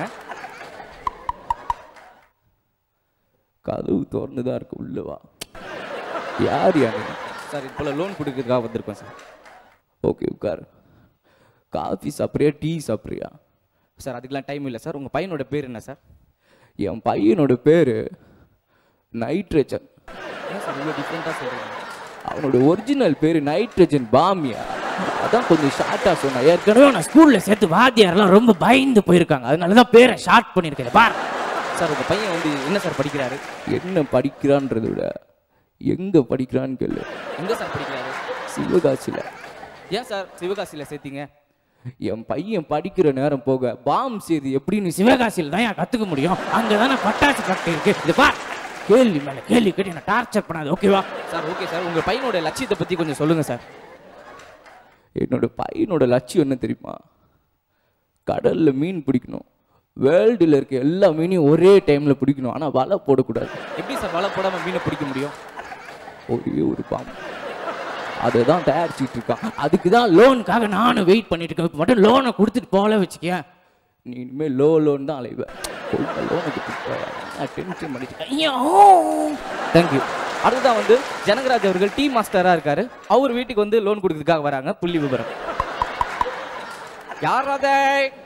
கதவு திறந்துதான் இருக்கு, உள்ளவா. யார் யாரு சார்? இப்போ லோன் கொடுக்கறதுக்காக வந்திருக்கோம் சார். ஓகே உட்கார். காஃபி சாப்பிட்றியா, டீ சாப்பிட்றியா? சார் அதுக்கெல்லாம் டைம் இல்லை சார். உங்க பையனோட பேர் என்ன சார்? என் பையனோட பேர் நைட்ரஜன். சார் இவ்வளோ டிஃப்ரெண்ட்டாக சொல்கிறீங்க. அவனோட ஒரிஜினல் பேர் நைட்ரஜன் பாமியா. அதான் கொஞ்சம் ஷார்ட்டாக சொன்னேன். ஏற்கனவே நான் ஸ்கூலில் சேர்த்து வாத்தியாரெல்லாம் ரொம்ப பயந்து போயிருக்காங்க, அதனால தான் பேரை ஷார்ட் பண்ணியிருக்கேன். பார் சார் உங்கள் பையன் வந்து என்ன சார் படிக்கிறாரு? என்ன படிக்கிறான்றதை விட எங்கே படிக்கிறான்னு கேளு. எங்கே சார் படிக்கிறாரு? சிவகாசியில். ஏன் சார் சிவகாசியில் சேர்த்தீங்க? என் பையன் படிக்கிற நேரம் போக பாம் செய்தி எப்படின்னு சிவகாசியில் தான் ஏன் கற்றுக்க முடியும்? அங்கே தானே பட்டாசு ஃபேக்டரி இருக்கு. இது பார், கேள்வி மேலே கேள்வி கேட்டு என்ன டார்ச்சர் பண்ணாது, ஓகேவா? Sir okay sir. உங்கள் பையனோட லட்சியத்தை பற்றி கொஞ்சம் சொல்லுங்கள் சார். என்னோட பையனோட லட்சியம் என்ன தெரியுமா? கடலில் மீன் பிடிக்கணும். வேர்ல்டில் இருக்க எல்லா மீனையும் ஒரே டைமில் பிடிக்கணும். ஆனால் வலை போடக்கூடாது. எப்படி சார் வலை போடாமல் மீனை பிடிக்க முடியும்? ஒரே ஒரு பாம்பு, அதை தான் தயாரிச்சுட்டு இருக்கான். அதுக்கு தான் லோனுக்காக நானும் வெயிட் பண்ணிட்டு இருக்கேன். இப்போ மட்டும் லோனை கொடுத்துட்டு போகல வச்சுக்கேன், நீ இனிமேல் லோ லோன் தான் அலைவேன். லோனை கொடுத்துட்டு டென்ஷன் பண்ணிட்டு. தேங்க்யூ. அடுத்ததான் வந்து ஜனகராஜ் அவர்கள் டீ மாஸ்டராக இருக்காரு. அவர் வீட்டுக்கு வந்து லோன் கொடுக்கறதுக்காக வராங்க. புள்ளி விவரம். யார் அதை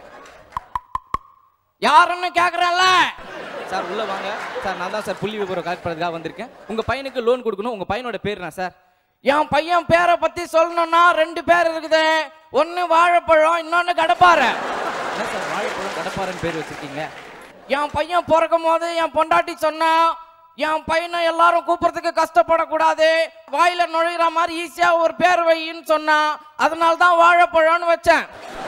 யாருன்னு கேட்குறல்ல சார்? உள்ள வாங்க சார். நான் தான் சார் புள்ளி விவரம் கலெக்ட் பண்ணுறதுக்காக வந்திருக்கேன். உங்கள் பையனுக்கு லோன் கொடுக்கணும். உங்கள் பையனோட பேர் என்ன சார்? என் பையன் பேரை பற்றி சொல்லணும்னா ரெண்டு பேர் இருக்குது. ஒன்று வாழைப்பழம், இன்னொன்று கடப்பாறை. என்ன சார் வாழைப்பழம் கடப்பாறைன்னு பேர் வச்சுருக்கீங்க? என் பையன் பிறக்கும் போது என் பொண்டாட்டி சொன்னா, என் பையனை எல்லாரும் கூப்பிடுறதுக்கு கஷ்டப்படக்கூடாது, வாயில நுழையிற மாதிரி ஈஸியா ஒரு பேர் வையின்னு சொன்னா, அதனால தான் வாழைப்பழம்னு வச்சேன்.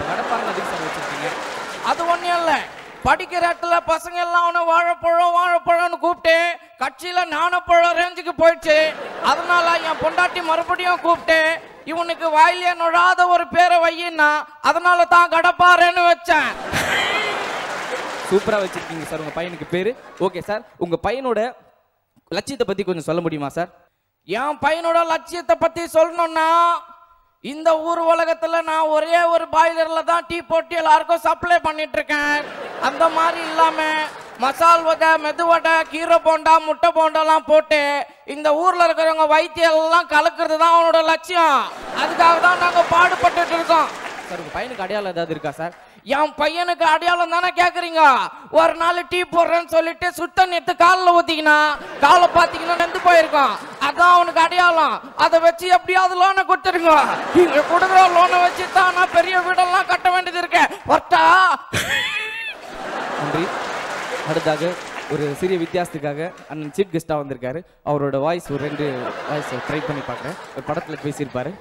அது ஒண்ணும் இல்லை, படிக்கிற இடத்துல பசங்க எல்லாம் அவனை வாழைப்பழம் வாழைப்பழம்னு கூப்பிட்டு கட்சியில ஞானப்பழம் ரேஞ்சுக்கு போயிடுச்சு. அதனால என் பொண்டாட்டி மறுபடியும் கூப்பிட்டு இவனுக்கு வாயிலே நுழாத ஒரு பேரை வையின்னா, அதனால தான் கடப்பாறேன்னு வச்சேன். சூப்பரா வச்சிருக்கீங்க சார் உங்க பையனுக்கு பேரு. ஓகே சார், உங்க பையனோட லட்சியத்தை பத்தி கொஞ்சம் சொல்ல முடியுமா சார்? என் பையனோட லட்சியத்தை பத்தி சொல்லணும்னா, இந்த ஊர் உலகத்துல நான் ஒரே ஒரு பாய்லர்ல தான் டீ போட்டு எல்லாருக்கும் சப்ளை பண்ணிட்டு இருக்கேன். அந்த மாதிரி இல்லாம மசால் வடை, மெது வடை, கீரை போண்டா, முட்டை போண்டாலாம் போட்டு இந்த ஊர்ல இருக்கிறவங்க வைத்தியம் எல்லாம் கலக்கிறது தான் அவனோட லட்சியம். அதுக்காக தான் நாங்க பாடுபட்டு இருக்கோம். சார் உங்க பையனுக்கு அடையாளம் ஏதாவது இருக்கா சார்? என் பையனுக்கு அடையாளம் தானே கேக்குறீங்க? ஒரு நாள் டீ போடுறேன்னு சொல்லிட்டு சுத்த நேத்து காலில் ஊத்திக்கினா காலை பாத்தீங்கன்னா நெந்து போயிருக்கான். அதான் அவனுக்கு அடையாளம். அதை வச்சு எப்படியாவது லோனை கொடுத்துருங்க. நீங்க கொடுக்குற லோனை வச்சு தான் நான் பெரிய வீடெல்லாம் கட்ட வேண்டியது இருக்கேன். ஒர்த்தா நன்றி. அடுத்தாக ஒரு சிறிய வித்தியாசத்துக்காக அண்ணன் சீஃப் கெஸ்டா வந்திருக்காரு. அவரோட வாய்ஸ் ஒரு ரெண்டு வாய்ஸ் ட்ரை பண்ணி பார்க்குறேன். ஒரு படத்துல பேசியிருப்பாரு.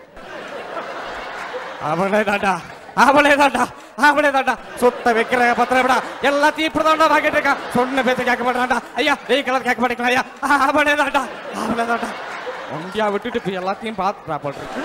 அவளே தாண்டா அவளே தாண்டா அவளே தாண்டா சுத்த வைக்கிற பத்திரம் விடா எல்லாத்தையும் இப்படிதாண்டா வாங்கிட்டு இருக்கான். சொன்ன பேச கேட்க மாட்டான்டா ஐயா, வெயில் கலர் கேட்க மாட்டேங்களா ஐயா? அவளே தாண்டா அவளே தாண்டா ஒண்டியா விட்டுட்டு இப்போ எல்லாத்தையும் பார்த்துட்டா போட்டுருக்கு.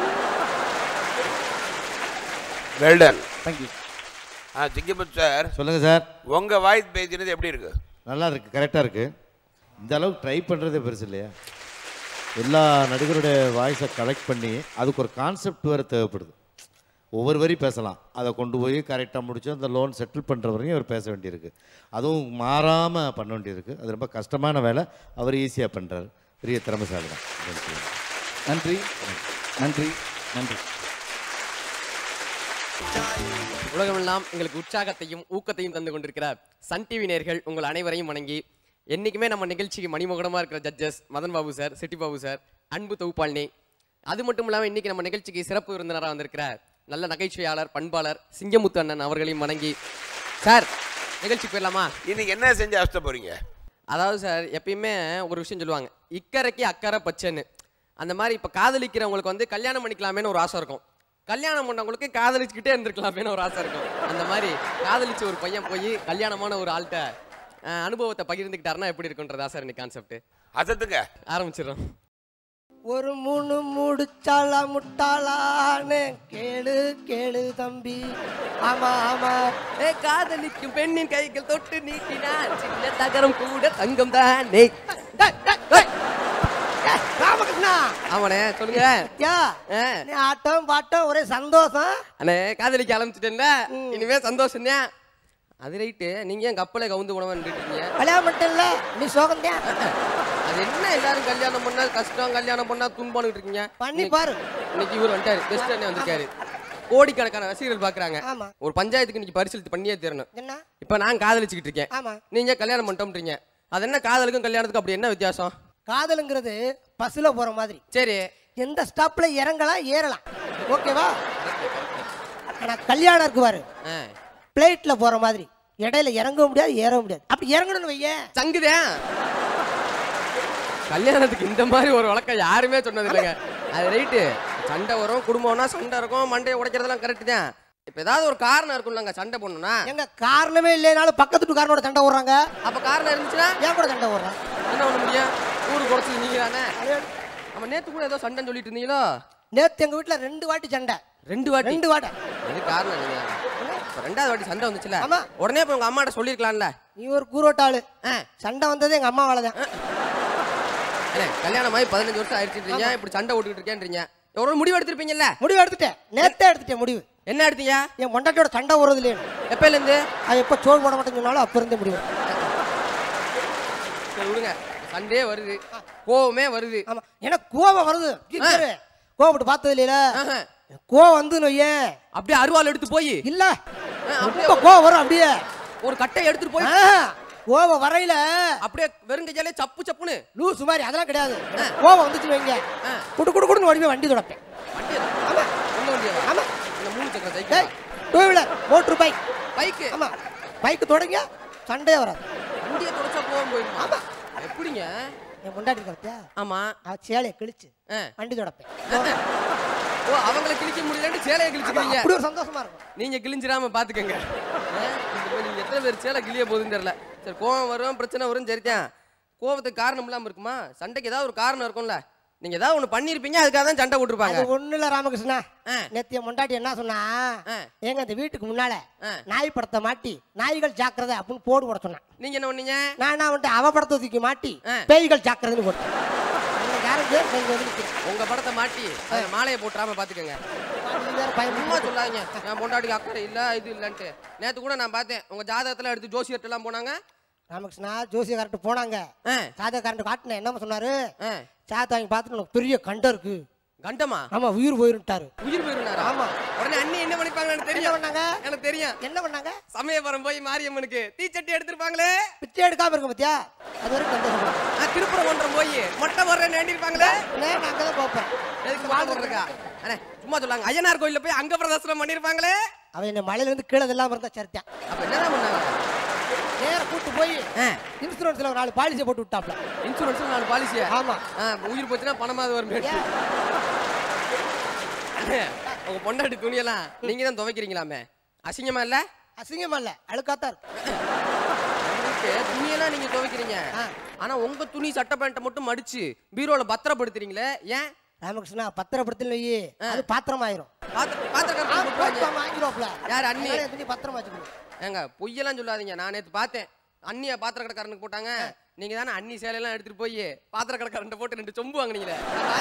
வெல்டன். தேங்க்யூ. ஆ சிங்கமுத்து சார் சொல்லுங்க சார். உங்க வாய்ஸ் பேசினது எப்படி இருக்கு? நல்லா இருக்கு, கரெக்டாக இருக்கு. இந்த அளவுக்கு ட்ரை பண்ணுறதே பெருசு இல்லையா? எல்லா நடிகருடைய வாய்ஸை கலெக்ட் பண்ணி அதுக்கு ஒரு கான்செப்ட் வேறு தேவைப்படுது. ஒவ்வொரு வரி பேசலாம், அதை கொண்டு போய் கரெக்டாக முடிச்சு அந்த லோன் செட்டில் பண்ணுற வரையும் அவர் பேச வேண்டியிருக்கு. அதுவும் மாறாமல் பண்ண வேண்டியிருக்கு. அது ரொம்ப கஷ்டமான வேலை. அவர் ஈஸியாக பண்ணுறாரு. பெரிய திறமைசாலி தான். நன்றி நன்றி நன்றி. உலகமெல்லாம் எங்களுக்கு உற்சாகத்தையும் ஊக்கத்தையும் தந்து கொண்டிருக்கிறார் சன் டிவி நேயர்கள் உங்கள் அனைவரையும் வணங்கி, என்றைக்குமே நம்ம நிகழ்ச்சிக்கு மணிமகுடமாக இருக்கிற judges Madan Babu sir, Chitti Babu sir, அன்பு தொகுப்பாளினி, அது மட்டும் இல்லாமல் இன்னைக்கு நம்ம நிகழ்ச்சிக்கு சிறப்பு விருந்தினராக வந்திருக்கிறார் நல்ல நகைச்சுவையாளர் பண்பாளர் சிங்கமுத்து அண்ணன் அவர்களையும் வணங்கி, சார் நிகழ்ச்சி போயிடலாமா? இன்னைக்கு என்ன செஞ்சு அவஸ்தை போறீங்க? அதாவது சார் எப்பயுமே ஒரு விஷயம் சொல்லுவாங்க, இக்கரைக்கு அக்கறை பச்சைன்னு. அந்த மாதிரி இப்போ காதலிக்கிறவங்களுக்கு வந்து கல்யாணம் பண்ணிக்கலாமேன்னு ஒரு ஆசை இருக்கும், கல்யாணம் பண்ணவங்களுக்கு காதலிச்சுக்கிட்டே இருந்திருக்கலாமேன்னு ஒரு ஆசை இருக்கும். அந்த மாதிரி காதலிச்சு ஒரு பையன் போய் கல்யாணமான ஒரு ஆள்கிட்ட அனுபவத்தை பகிர்ந்துக்கிட்டாருன்னா எப்படி இருக்குன்றதா சார் இன்னைக்கு கான்செப்ட். அதத்துங்க ஆரம்பிச்சிடறோம். ஒரு மூணு முடிச்சாலா முட்டாளான்னு கேளு கேளு தம்பி. ஆமா ஆமா, ஏ காதலிக்கும் பெண்ணின் கைகள் தொட்டு நீட்டினான் சின்ன தகரம் கூட தங்கம் தானே. ராமகிருஷ்ணா ஆமாண்ணே சொல்லுங்க. நீ ஆட்டம் பாட்டம் ஒரே சந்தோஷம். அண்ணே காதலிக்க ஆரம்பிச்சுட்டேன்ல, இனிமே சந்தோஷம் தான். அது ரைட்டு. நீங்க ஏன் கப்பலை கவுந்து போனவன் கல்யாணம் மட்டும் இல்ல, நீ சோகம் தான். அது என்ன எல்லாரும் கல்யாணம் பண்ணா கஷ்டம், கல்யாணம் பண்ணா துன்பான்னு இருக்கீங்க. பண்ணி பாரு. இன்னைக்கு இவர் வந்துட்டாரு, பெஸ்ட் அண்ணே வந்திருக்காரு. கோடிக்கணக்கான ரசிகர்கள் பாக்குறாங்க. ஒரு பஞ்சாயத்துக்கு இன்னைக்கு பரிசீலித்து பண்ணியே தரணும். இப்ப நான் காதலிச்சுக்கிட்டு இருக்கேன், நீங்க கல்யாணம் பண்ணிட்டோம்ன்றீங்க. அது என்ன காதலுக்கும் கல்யாணத்துக்கும் அப்படி என்ன வித்தியாசம்? காதலுங்கிறது பஸ்ல போற மாதிரி. சரி, எந்த ஸ்டாப்ல இறங்கலாம் ஏறலாம், ஓகேவா? ஆனா கல்யாணம் இருக்குவாரு பிளேட்ல போற மாதிரி, இடையில இறங்க முடியாது ஏற முடியாது. அப்படி இறங்கணும்னு வைய சங்குதேன். கல்யாணத்துக்கு இந்த மாதிரி ஒரு வழக்கம் யாருமே சொன்னது இல்லைங்க. அது ரைட்டு. சண்டை வரும், குடும்பம்னா சண்டை இருக்கும், மண்டையை உடைக்கிறதெல்லாம் கரெக்ட் தான். இப்ப ஏதாவது ஒரு காரணம் இருக்கும்லங்க சண்டை போடணும்னா. எங்க காரணமே இல்லைனாலும் பக்கத்து வீட்டுக்காரனோட சண்டை ஓடுறாங்க. அப்ப காரணம் இருந்துச்சுன்னா ஏன் கூட சண்டை ஓடுறான்? என்ன பண்ண முடியும்? ஊரு குறைச்சி நீங்க தானே. நம்ம நேத்து கூட ஏதோ சண்டைன்னு சொல்லிட்டு இருந்தீங்களோ? நேத்து எங்க வீட்டுல ரெண்டு வாட்டி சண்டை. ரெண்டு வாட்டி ரெண்டு வாட்டி அது காரணம் நீங்க. ரெண்டாவது வாட்டி சண்டை வந்துச்சுல, உடனே போய் உங்க அம்மாட்ட சொல்லிருக்கலாம்ல. நீ ஒரு கூரோட்டாளு. சண்டை வந்தது எங்க அம்மாவால தான். கல்யாணம் ஆகி பதினஞ்சு வருஷம் ஆயிடுச்சுன்றீங்க, இப்படி சண்டை ஓட்டுக்கிட்டு இருக்கேன்றீங்க. ஒரு முடிவு எடுத்திருப்பீங்கல்ல? முடிவு எடுத்துட்டேன், நேத்தே எடுத்துட்டேன் முடிவு. என்ன எடுத்தீங்க? என் பொண்டாட்டியோட சண்டை ஓடுறது இல்லையா? எப்பல இருந்து? அது எப்ப சோறு போட மாட்டேன்னு சொன்னாலும் அப்ப இருந்து முடிவு. சரி விடுங்க, சண்டே வருது, கோவமே வருது. ஆமா, எனக்கு கோவம் வருது. கோவப்பட்டு பார்த்தது இல்லையா? கோவம் வந்து நொய்யேன் அப்படியே அருவாள் எடுத்து போய் இல்ல ரொம்ப கோவம் வரும். அப்படியே ஒரு கட்டை எடுத்துட்டு போய் கோவம் வரையில அப்படியே வெறுங்கையாலே சப்பு சப்புன்னு லூசு மாதிரி அதெல்லாம் கிடையாது. கோவம் வந்துச்சு வைங்க, குடு குடு குடுன்னு ஓடி போய் வண்டி தொடப்பேன். ஆமா, ஒண்ணு வண்டியா? ஆமா, இந்த மூணு சக்கர cycle, two wheeler, motor bike, bike. ஆமா, பைக் தொடங்க சண்டையே வராது. வண்டியை தொடச்சா கோவம் போயிடுமா? ஆமா. எப்படிங்க? என் முன்னாடி இருக்க ஆமா அவ சேலையை கிழிச்சு வண்டி தொடப்பேன். ஓ அவங்கள கிழிக்க முடியலன்னு சேலையை கிழிச்சுக்கிறீங்க. அப்படி ஒரு சந்தோஷமா இருக்கும். நீங்க கிழிஞ்சிராம பாத்துக்கங்க. நீங்க எத்தனை பேர் சேலை கிழிய போகுதுன்னு தெரியல. சரி கோவம் வரும் பிரச்சனை வரும் சரிதான். கோவத்துக்கு காரணம் இல்லாம இருக்குமா? சண்டைக்கு ஏதாவது ஒரு காரணம் இருக்கும்ல. நீங்க ஏதாவது ஒண்ணு பண்ணிருப்பீங்க அதுக்காக தான் சண்டை போட்டுருப்பாங்க. அது ஒண்ணு இல்ல ராமகிருஷ்ணா. நேத்திய முண்டாட்டி என்ன சொன்னா, எங்க இந்த வீட்டுக்கு முன்னால நாய் படத்தை மாட்டி நாய்கள் ஜாக்கிரதை அப்படின்னு போடு போட சொன்னான். நீங்க என்ன பண்ணீங்க? நான் என்ன வந்துட்டு அவ படத்தை தூக்கி மாட்டி பேய்கள் ஜாக்கிரதைன்னு போட்டேன். உங்க படத்தை மாட்டி மாலையை போட்டுறாம பாத்துக்கங்க. சும்மா சொல்லாதீங்க நான் பொண்டாட்டிக்கு அக்கறை இல்ல இது இல்லன்ட்டு. நேத்து கூட நான் பார்த்தேன் உங்க ஜாதகத்துல எடுத்து ஜோசியர்ட்ட எல்லாம் போனாங்க. ராமகிருஷ்ணா ஜோசிய கரெக்ட் போனாங்க. ஜாதக கரெக்ட் காட்டினேன். என்ன சொன்னாரு, ஜாதகம் வாங்கி பார்த்துட்டு உனக்கு பெரிய கண்டம் இருக்கு. கண்டமா? ஆமா உயிர் போயிருட்டாரு. உயிர் போயிருந்தாரு? ஆமா. உடனே அண்ணி என்ன பண்ணிப்பாங்கன்னு தெரியும். என்ன பண்ணாங்க? எனக்கு தெரியும். என்ன பண்ணாங்க? சமயபுரம் போய் மாரியம்மனுக்கு தீச்சட்டி எடுத்துருப்பாங்களே. பிச்சை எடுக்காம இருக்க பத்தியா? அது வரைக்கும் சந்தோஷம். திருப்புரம் ஒன்றம் போய் மொட்டை வர்றேன்னு வேண்டிருப்பாங்களே. நான் அங்கதான் போப்பேன். எதுக்கு வாழ்ந்துருக்கா? அண்ணே சும்மா சொல்லாங்க ஐயனார் கோயில்ல போய் அங்க பிரதர்சனம் பண்ணிருப்பாங்களே. அவன் என்ன மலையில இருந்து கீழே எல்லாம் இருந்தா சரித்தான். அப்ப என்னதான் பண்ணாங்க? நேர கூட்டு போய் இன்சூரன்ஸ்ல ஒரு நாலு பாலிசியை போட்டு விட்டாப்ல. இன்சூரன்ஸ்ல நாலு பாலிசியா? ஆமா. உயிர் போச்சுன்னா பணமாவது வரும். உங்க பொண்டாட்டி துணியெல்லாம் நீங்க தான் துவைக்கிறீங்களாமே, அசிங்கமா இல்ல? அசிங்கமா இல்ல, அழுக்காத்தா இருக்கு. துணியெல்லாம் நீங்க துவைக்கிறீங்க, ஆனா உங்க துணி சட்டை பேண்ட்டை மட்டும் மடிச்சு பீரோல பத்திரப்படுத்துறீங்களே ஏன்? ராமகிருஷ்ணா பத்திரப்படுத்தல அது பாத்திரம் ஆயிரும். பாத்திரம் வாங்கிடுவாப்ல. யார் அண்ணி? பத்திரம் வச்சுக்கணும். ஏங்க பொய்யெல்லாம் சொல்லாதீங்க. நான் நேத்து பார்த்தேன் அண்ணிய பாத்திர கடைக்காரனுக்கு போட்டாங்க. நீங்க தானே அண்ணி சேலையெல்லாம் எடுத்துட்டு போய் பாத்திர கடைக்காரன் போட்டு ரெண்டு சொம்பு வாங்கினீங்களே.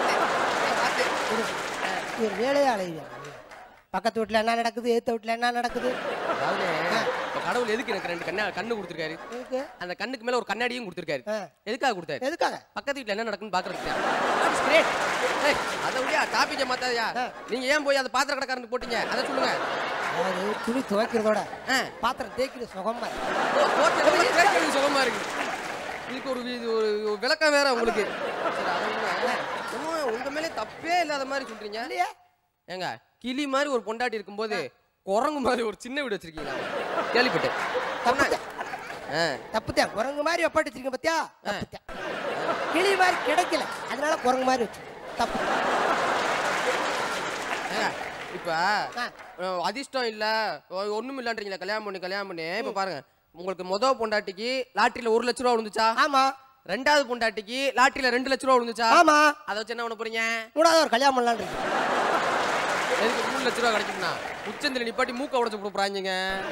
ஒரு வேலையா அலையா? பக்கத்து வீட்டுல என்ன நடக்குது, ஏத்த வீட்டுல என்ன நடக்குது? அதாவது இப்ப கடவுள் எதுக்கு எனக்கு ரெண்டு கண்ணா கண்ணு கொடுத்துருக்காரு? அந்த கண்ணுக்கு மேல ஒரு கண்ணாடியும் கொடுத்துருக்காரு. எதுக்காக கொடுத்தாரு? எதுக்காக? பக்கத்து வீட்டுல என்ன நடக்குன்னு பாக்குறதுக்கு. அதை விட டாபிக்க மாத்தாதியா. நீங்க ஏன் போய் அந்த பாத்திர கடைக்காரனுக்கு போட்டீங்க அதை சொல்லுங்க. அதாவது துணி துவைக்கிறதோட பாத்திரம் தேய்க்கிறது சுகமா இருக்கு. சுகமா இருக்கு. இதுக்கு ஒரு விளக்கம் வேற உங்களுக்கு. உங்க மேலே தப்பே இல்லாத மாதிரி சொல்றீங்க. ஏங்க கிளி மாதிரி ஒரு பொண்டாட்டி இருக்கும்போது குரங்கு மாதிரி ஒரு சின்ன வீடு வச்சிருக்கீங்களா? கேள்விப்பட்டேன். தப்புத்தான். குரங்கு மாதிரி ஒப்பாட்டி வச்சிருக்கீங்க பத்தியா? தப்புத்தான். கிளி மாதிரி கிடைக்கல அதனால குரங்கு மாதிரி வச்சு தப்பு. இப்ப அதிர்ஷ்டம் இல்ல ஒண்ணும் இல்லன்றீங்களா கல்யாணம் பண்ணி கல்யாணம் பண்ணி. இப்ப பாருங்க உங்களுக்கு முதல் பொண்டாட்டிக்கு லாட்டரியில ஒரு லட்ச ரூபா விழுந்துச்சா? ஆமா. ரெண்டாவது பொண்டாட்டிக்கு லாட்டரியில ரெண்டு லட்ச ரூபா விழுந்துச்சா? ஆமா. அதை வச்சு என்ன பண்ண போறீங்க? மூணாவது ஒரு கல்யாணம் பண்ணலான்னு. எதுக்கு மூணு லட்ச ரூபா கிடைக்கும்னா உச்சந்தில நிப்பாட்டி மூக்க உடச்சு கொடுக்குறாங்க.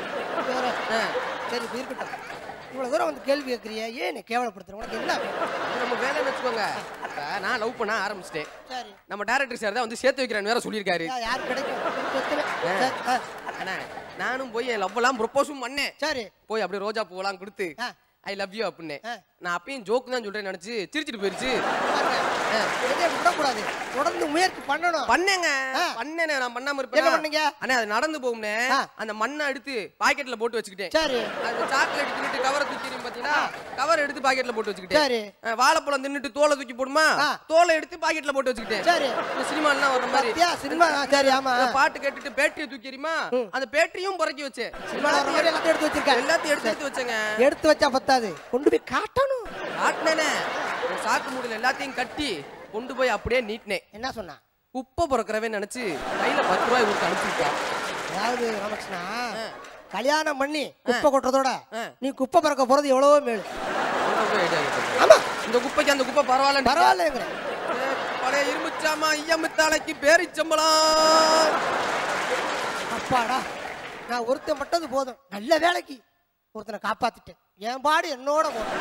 சரி இருக்கட்டும். இவ்வளவு தூரம் வந்து கேள்வி கேட்கறிய ஏன் என்ன கேவலப்படுத்துற? உனக்கு என்ன நம்ம வேலைன்னு வச்சுக்கோங்க. நான் லவ் பண்ண ஆரம்பிச்சிட்டேன். நம்ம டைரக்டர் சார் தான் வந்து சேர்த்து வைக்கிறேன்னு வேற சொல்லியிருக்காரு. யார் கிடைக்கும்? அண்ணா நானும் போய் என் லவ் எல்லாம் ப்ரொபோஸும் பண்ணேன். சரி போய் அப்படியே ரோஜா பூவெல்லாம் கொடுத்து ஐ லவ் யூ அப்படின்னு நான் அப்பயும் ஜோக்கு தான் சொல்றேன் நினைச்சு சிரிச்சிட்டு போயிருச்சு. விடக்கூடாது, தொடர்ந்து முயற்சி பண்ணணும். பண்ணேங்க பண்ணேன். நான் பண்ணாம இருப்பேன். அண்ணா அது நடந்து போகும்னே அந்த மண்ணை எடுத்து பாக்கெட்ல போட்டு வச்சுக்கிட்டேன். சரி. அந்த சாக்லேட் தின்னுட்டு கவரை தூக்கி பாத்தீங்கன்னா கவர் எடுத்து பாக்கெட்ல போட்டு வச்சுக்கிட்டேன். சரி. வாழைப்பழம் தின்னுட்டு தோலை தூக்கி போடுமா தோலை எடுத்து பாக்கெட்ல போட்டு வச்சுக்கிட்டேன். சரி. இந்த சினிமா எல்லாம் வர மாதிரி சினிமா. சரி. ஆமா. பாட்டு கேட்டுட்டு பேட்டரியை தூக்கி எறியுமா அந்த பேட்டரியும் புறக்கி வச்சேன். எல்லாத்தையும் எடுத்து வச்சிருக்கேன். எல்லாத்தையும் எடுத்து எடுத்து வச்சேங்க. எடுத்து வச்சா பத்தாது, கொண்டு போய் காட்டணும். காட்டினேனே சாக்கு மூடில எல்லாத்தையும் கட்டி கொண்டு போய் அப்படியே நீட்டினேன். என்ன சொன்னா? குப்பை பிறக்கிறவே நினைச்சு கையில பத்து ரூபாய் கொடுத்து அனுப்பிச்சுட்டான். அதாவது ராமகிருஷ்ணா கல்யாணம் பண்ணி குப்பை கொட்டுறதோட நீ குப்பை பிறக்க போறது எவ்வளவோ மேல். ஆமா இந்த குப்பைக்கு அந்த குப்பை பரவாயில்ல பரவாயில்ல. பழைய இரும்புச்சாமா ஐயமுத்தாளைக்கு பேரிச்சம்பளம். அப்பாடா நான் ஒருத்தன் மட்டும் போதும், நல்ல வேலைக்கு ஒருத்தனை காப்பாத்திட்டேன். என் பாடு என்னோட போதும்.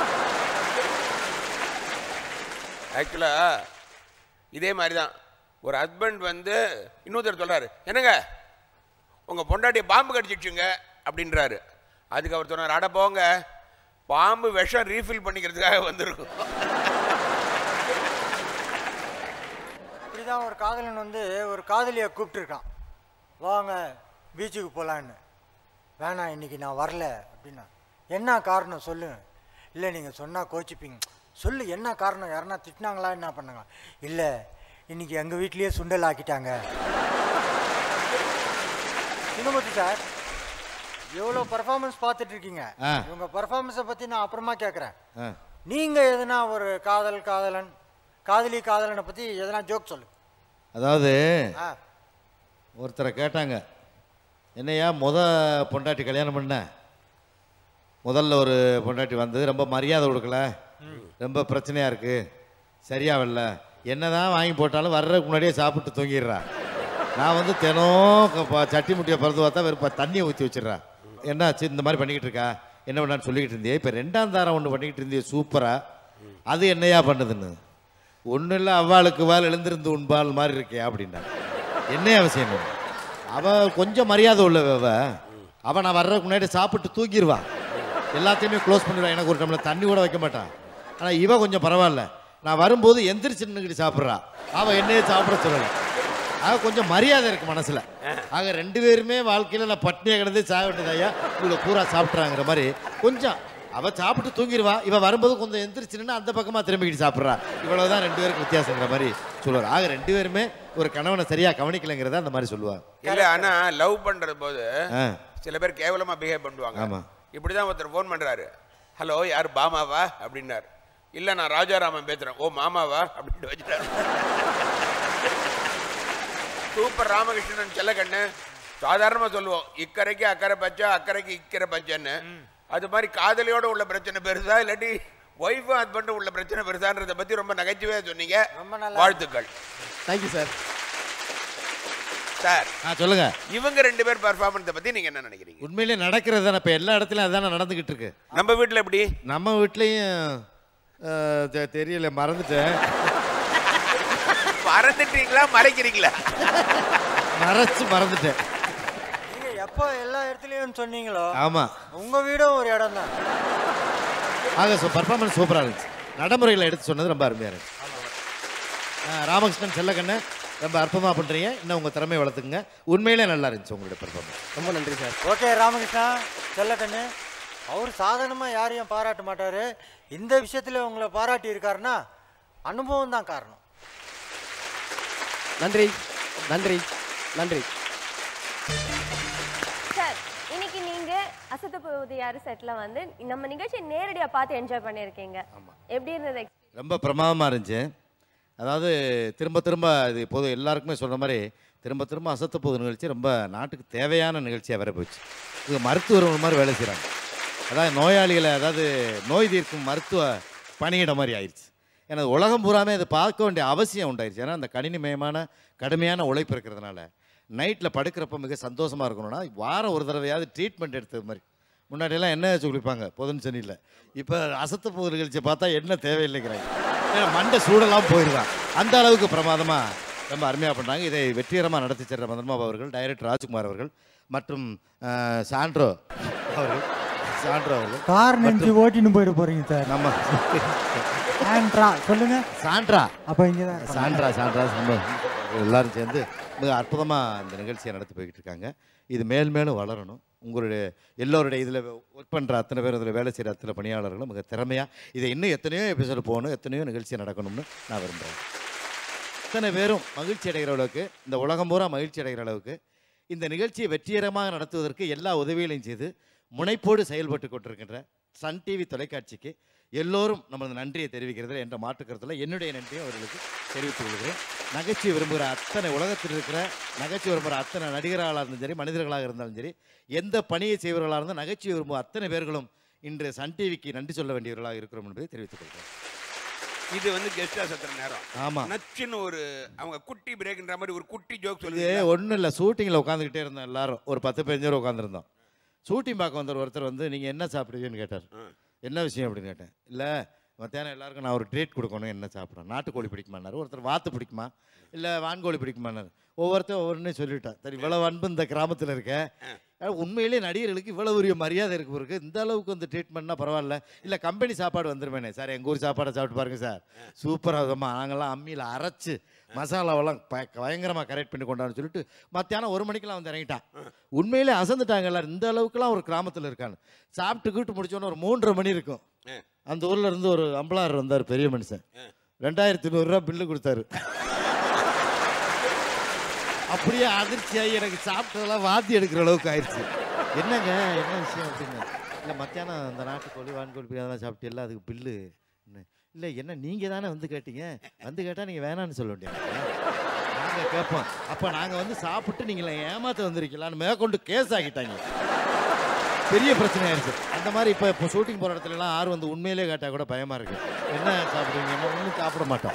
ஆக்சுவலா இதே மாதிரி தான் ஒரு ஹஸ்பண்ட் வந்து இன்னொருத்தர் சொல்றாரு, என்னங்க உங்க பொண்டாட்டியை பாம்பு கடிச்சிடுச்சுங்க அப்படின்றாரு. அதுக்கு அவர் சொன்னார், அட போங்க பாம்பு விஷம் ரீஃபில் பண்ணிக்கிறதுக்காக வந்திருக்கும். இப்படிதான் ஒரு காதலன் வந்து ஒரு காதலியை கூப்பிட்டுருக்கான், வாங்க பீச்சுக்கு போகலான்னு. வேணாம் இன்னைக்கு நான் வரல அப்படின்னா. என்ன காரணம் சொல்லு? இல்லை நீங்கள் சொன்னால் கோச்சிப்பீங்க. சொல்லு என்ன காரணம்? யாருன்னா திட்டினாங்களா என்ன பண்ணாங்க? இல்லை இன்னைக்கு எங்கள் வீட்லேயே சுண்டல் ஆக்கிட்டாங்க. சின்னமுத்து சார் எவ்வளோ பர்ஃபார்மன்ஸ் பார்த்துட்டு இருக்கீங்க, இவங்க பர்ஃபார்மன்ஸை பற்றி நான் அப்புறமா கேட்குறேன். நீங்கள் எதுனா ஒரு காதல் காதலன் காதலி காதலனை பற்றி எதனா ஜோக் சொல்லு. அதாவது ஆ ஒருத்தரை கேட்டாங்க, என்னையா முத பொண்டாட்டி கல்யாணம் பண்ண, முதல்ல ஒரு பொண்டாட்டி வந்தது, ரொம்ப மரியாதை கொடுக்கல, ரொம்ப பிரச்சனையாக இருக்குது, சரியாகல, என்ன தான் வாங்கி போட்டாலும் வர்றதுக்கு முன்னாடியே சாப்பிட்டு தூங்கிடுறா. நான் வந்து தினம் சட்டி முட்டியை பறந்து பார்த்தா வெறும் தண்ணியை ஊற்றி வச்சிடுறா. என்னாச்சு இந்த மாதிரி பண்ணிக்கிட்டு இருக்கா, என்ன பண்ணான்னு சொல்லிக்கிட்டு இருந்தியே, இப்போ ரெண்டாம் தாரம் ஒன்று பண்ணிக்கிட்டு இருந்தியே சூப்பராக, அது என்னையா பண்ணுதுன்னு. ஒன்றும் இல்லை, அவ்வாளுக்கு வாள் எழுந்திருந்து உண்பால் மாதிரி இருக்கே அப்படின்னா. என்ன அவசியம், அவள் கொஞ்சம் மரியாதை உள்ளவ, அவள் நான் வர்றதுக்கு முன்னாடி சாப்பிட்டு தூக்கிடுவான், எல்லாத்தையுமே க்ளோஸ் பண்ணிடுவான், எனக்கு ஒரு டம்ளர் தண்ணி கூட வைக்க மாட்டான். ஆனால் இவ கொஞ்சம் பரவாயில்ல, நான் வரும்போது எந்திரிச்சு நின்றுக்கிட்டு சாப்பிட்றா, அவள் என்னையே சாப்பிட சொல்லலை. ஆக கொஞ்சம் மரியாதை இருக்கு மனசில். ஆக ரெண்டு பேருமே வாழ்க்கையில் நான் பட்னியை கிடந்து சாக வேண்டியதாயா, இவ்வளோ பூரா சாப்பிட்றாங்கிற மாதிரி கொஞ்சம் அவள் சாப்பிட்டு தூங்கிடுவா, இவள் வரும்போது கொஞ்சம் எந்திரிச்சுன்னா அந்த பக்கமாக திரும்பிக்கிட்டு சாப்பிட்றா. இவ்வளவுதான் ரெண்டு பேருக்கு வித்தியாசங்கிற மாதிரி சொல்லுவார். ஆக ரெண்டு பேருமே ஒரு கணவனை சரியாக கவனிக்கலைங்கிறத அந்த மாதிரி சொல்லுவாங்க. இல்லை, ஆனால் லவ் பண்ணுற போது சில பேர் கேவலமாக பிஹேவ் பண்ணுவாங்க. ஆமாம், இப்படி தான் ஒருத்தர் ஃபோன் பண்ணுறாரு, ஹலோ யார் பாமாவா அப்படின்னார். இல்லை நான் ராஜாராமன் பேசுகிறேன். ஓ மாமாவா அப்படின்ட்டு வச்சுட்டாரு. சூப்பர் ராமகிருஷ்ணன் செல்லக்கண்ணு சாதாரணமாக சொல்லுவோம், இக்கரைக்கு அக்கறை பச்சை, அக்கறைக்கு இக்கரை பச்சைன்னு. அது மாதிரி காதலியோட உள்ள பிரச்சனை பெருசா, இல்லாட்டி ஒய்ஃபும் ஹஸ்பண்டும் உள்ள பிரச்சனை பெருசான்றதை பற்றி ரொம்ப நகைச்சுவையாக சொன்னீங்க. வாழ்த்துக்கள். Thank you sir. சார் ஆ சொல்லுங்க, இவங்க ரெண்டு பேர் பர்ஃபார்மன்ஸை பற்றி நீங்கள் என்ன நினைக்கிறீங்க? உண்மையிலே நடக்கிறது தானே, இப்போ எல்லா இடத்துலையும் அதுதானே நடந்துக்கிட்டு இருக்கு. நம்ம வீட்டில் எப்படி? நம்ம வீட்லேயும் தெரியல, மறந்துட்டேன். மறந்துட்டீங்களா மறைக்கிறீங்களா? மறைச்சு மறந்துட்டேன். நீங்கள் எப்போ எல்லா இடத்துலையும் சொன்னீங்களோ ஆமாம், உங்கள் வீடும் ஒரு இடம் தான். ஆக ஸோ பர்ஃபார்மன்ஸ் சூப்பராக இருந்துச்சு, நடைமுறையில் எடுத்து சொன்னது ரொம்ப அருமையாக இருந்துச்சு. ராமகிருஷ்ணன் செல்லக்கண்ணு ரொம்ப அற்புதமாக பண்ணுறீங்க, இன்னும் உங்கள் திறமையை வளர்த்துக்குங்க. உண்மையிலே நல்லா இருந்துச்சு உங்களுடைய பர்ஃபார்மன்ஸ். ரொம்ப நன்றி சார். ஓகே ராமகிருஷ்ணா செல்லக்கண்ணு, அவர் சாதாரணமாக யாரையும் பாராட்ட மாட்டார், இந்த விஷயத்தில் உங்களை பாராட்டி இருக்காருன்னா அனுபவம் தான் காரணம். நன்றி நன்றி நன்றி சார். இன்னைக்கு நீங்க அசத்த போவது யாரு செட்ல வந்து நம்ம நிகழ்ச்சியை நேரடியா பார்த்து என்ஜாய் பண்ணியிருக்கீங்க. எப்படி இருந்தது? ரொம்ப பிரமாதமாக இருந்துச்சு. அதாவது திரும்ப திரும்ப இது இப்போது எல்லாருக்குமே சொல்கிற மாதிரி திரும்ப திரும்ப அசத்த போகுது நிகழ்ச்சி ரொம்ப நாட்டுக்கு தேவையான நிகழ்ச்சியாக வர போச்சு. இது மருத்துவர் மாதிரி வேலை செய்கிறாங்க. அதாவது நோயாளிகளை, அதாவது நோய் தீர்க்கும் மருத்துவ பணியிட மாதிரி ஆயிடுச்சு. ஏன்னா உலகம் பூராமே அது பார்க்க வேண்டிய அவசியம் உண்டாயிருச்சு. ஏன்னா அந்த கணினிமயமான கடுமையான உழைப்பு இருக்கிறதுனால நைட்டில் படுக்கிறப்ப மிக சந்தோஷமாக இருக்கணும்னா வாரம் ஒரு தடவையாவது ட்ரீட்மெண்ட் எடுத்தது மாதிரி. முன்னாடியெல்லாம் என்ன வச்சு குளிப்பாங்க பொதுன்னு சனியில், இப்போ அசத்த போகிற நிகழ்ச்சியை பார்த்தா என்ன தேவையில்லைங்கிறாங்க. ஏன்னா மண்டை சூடெல்லாம் போயிடுதான். அந்த அளவுக்கு பிரமாதமாக ரொம்ப அருமையாக பண்ணுறாங்க. இதை வெற்றிகரமாக நடத்தி சென்ற மதன்பாபு அவர்கள், டைரக்டர் ராஜ்குமார் அவர்கள் மற்றும் சாண்ட்ரோ அவர்கள் சாண்ட்ரா அவர்கள் கார் நெஞ்சு ஓட்டின்னு போயிட போறீங்க சார். நம்ம சாண்ட்ரா சொல்லுங்க. சாண்ட்ரா அப்போ இங்கே தான் சாண்ட்ரா சாண்ட்ரா நம்ம எல்லாரும் சேர்ந்து மிக அற்புதமாக இந்த நிகழ்ச்சியை நடத்தி போய்கிட்டு இருக்காங்க. இது மேல் மேலும் வளரணும். உங்களுடைய எல்லோருடைய இதில் ஒர்க் பண்ணுற அத்தனை பேர், இதில் வேலை செய்கிற அத்தனை பணியாளர்களும் மிக திறமையாக இதை இன்னும் எத்தனையோ எபிசோடு போகணும், எத்தனையோ நிகழ்ச்சி நடக்கணும்னு நான் விரும்புகிறேன். அத்தனை பேரும் மகிழ்ச்சி அடைகிற அளவுக்கு, இந்த உலகம் பூரா மகிழ்ச்சி அடைகிற அளவுக்கு இந்த நிகழ்ச்சியை வெற்றிகரமாக நடத்துவதற்கு எல்லா உதவிகளையும் செய்து முனைப்போடு செயல்பட்டு கொண்டிருக்கின்ற சன் டிவி தொலைக்காட்சிக்கு எல்லோரும் நமது நன்றியை தெரிவிக்கிறது என்ற மாற்றுக்கருத்தில் என்னுடைய நன்றியை அவர்களுக்கு தெரிவித்துக் கொள்கிறேன். நகைச்சுவை விரும்புகிற அத்தனை உலகத்தில் இருக்கிற நகைச்சுவை விரும்புகிற அத்தனை நடிகர்களாக இருந்தாலும் சரி, மனிதர்களாக இருந்தாலும் சரி, எந்த பணியை செய்வர்களாக இருந்தாலும் நகைச்சுவை விரும்புகிற அத்தனை பேர்களும் இன்று சன் டிவிக்கு நன்றி சொல்ல வேண்டியவர்களாக இருக்கிறோம் என்பதை தெரிவித்துக் கொள்கிறேன். இது வந்து கெஸ்டா சத்துற நேரம். ஆமா, நச்சுன்னு ஒரு அவங்க குட்டி பிரேக்ன்ற மாதிரி ஒரு குட்டி ஜோக் இது சொல்லுங்க. ஒன்றும் இல்லை, ஷூட்டிங்கில் உட்காந்துக்கிட்டே இருந்தோம் எல்லாரும், ஒரு பத்து பதினஞ்சு பேர் உட்காந்துருந்தோம். ஷூட்டிங் பார்க்க வந்த ஒருத்தர் வந்து நீங்கள் என்ன சாப்பிடுவீங்கன்னு கேட்டார். என்ன விஷயம் அப்படின்னு கேட்டேன். இல்லை மத்தியானம் எல்லாருக்கும் நான் ஒரு ட்ரீட் கொடுக்கணும், என்ன சாப்பிட்றேன், நாட்டுக்கோழி பிடிக்குமானார், ஒருத்தர் வாத்து பிடிக்குமா, இல்லை வான்கோழி பிடிக்குமானார். ஒவ்வொருத்தரும் ஒவ்வொன்றும் சொல்லிவிட்டேன். சரி, இவ்வளவு அன்பு இந்த கிராமத்தில் இருக்க, உண்மையிலேயே நடிகர்களுக்கு இவ்வளோ உரிய மரியாதை இருக்கு இருக்கு, இந்த அளவுக்கு வந்து ட்ரீட்மெண்ட்னா பரவாயில்ல. இல்லை கம்பெனி சாப்பாடு வந்துருவேனே சார், எங்கள் ஊர் சாப்பாடை சாப்பிட்டு பாருங்க சார், சூப்பராக நாங்கள்லாம் அம்மியில் அரைச்சி மசாலாவெல்லாம் பயங்கரமாக கரெக்ட் பண்ணி கொண்டான்னு சொல்லிட்டு மத்தியானம் ஒரு மணிக்கெல்லாம் வந்து இறங்கிட்டான். உண்மையிலே அசந்துட்டாங்க எல்லாரும், இந்த அளவுக்குலாம் ஒரு கிராமத்தில் இருக்கான்னு. சாப்பிட்டு கூட்டு முடிச்சோன்னு ஒரு மூன்றரை மணி இருக்கும். அந்த ஊரில் இருந்து ஒரு அம்பளார் வந்தார், பெரிய மனுஷன், ரெண்டாயிரத்தி நூறுரூவா பில்லு கொடுத்தாரு. அப்படியே அதிர்ச்சியாகி எனக்கு சாப்பிட்டதெல்லாம் வாந்தி எடுக்கிற அளவுக்கு ஆயிடுச்சு. என்னங்க என்ன விஷயம் அப்படின்னு. இல்லை மத்தியானம் அந்த நாட்டுக்கோழி வான்கோழி அதெல்லாம் சாப்பிட்டு எல்லாம் அதுக்கு பில்லு இல்லை என்ன நீங்கள் தானே வந்து கேட்டீங்க, வந்து கேட்டால் நீங்கள் வேணான்னு சொல்ல முடியாது, நாங்கள் கேட்போம். அப்போ நாங்கள் வந்து சாப்பிட்டு நீங்களை ஏமாற்ற வந்திருக்கலான்னு மேற்கொண்டு கேஸ் ஆகிட்டாங்க. பெரிய பிரச்சனை ஆயிடுச்சு. அந்த மாதிரி இப்போ இப்போ ஷூட்டிங் போகிற இடத்துலலாம் ஆறு வந்து உண்மையிலே கேட்டால் கூட பயமாக இருக்குது. என்ன சாப்பிடுவீங்க? என்ன ஒன்றும் சாப்பிட மாட்டோம்.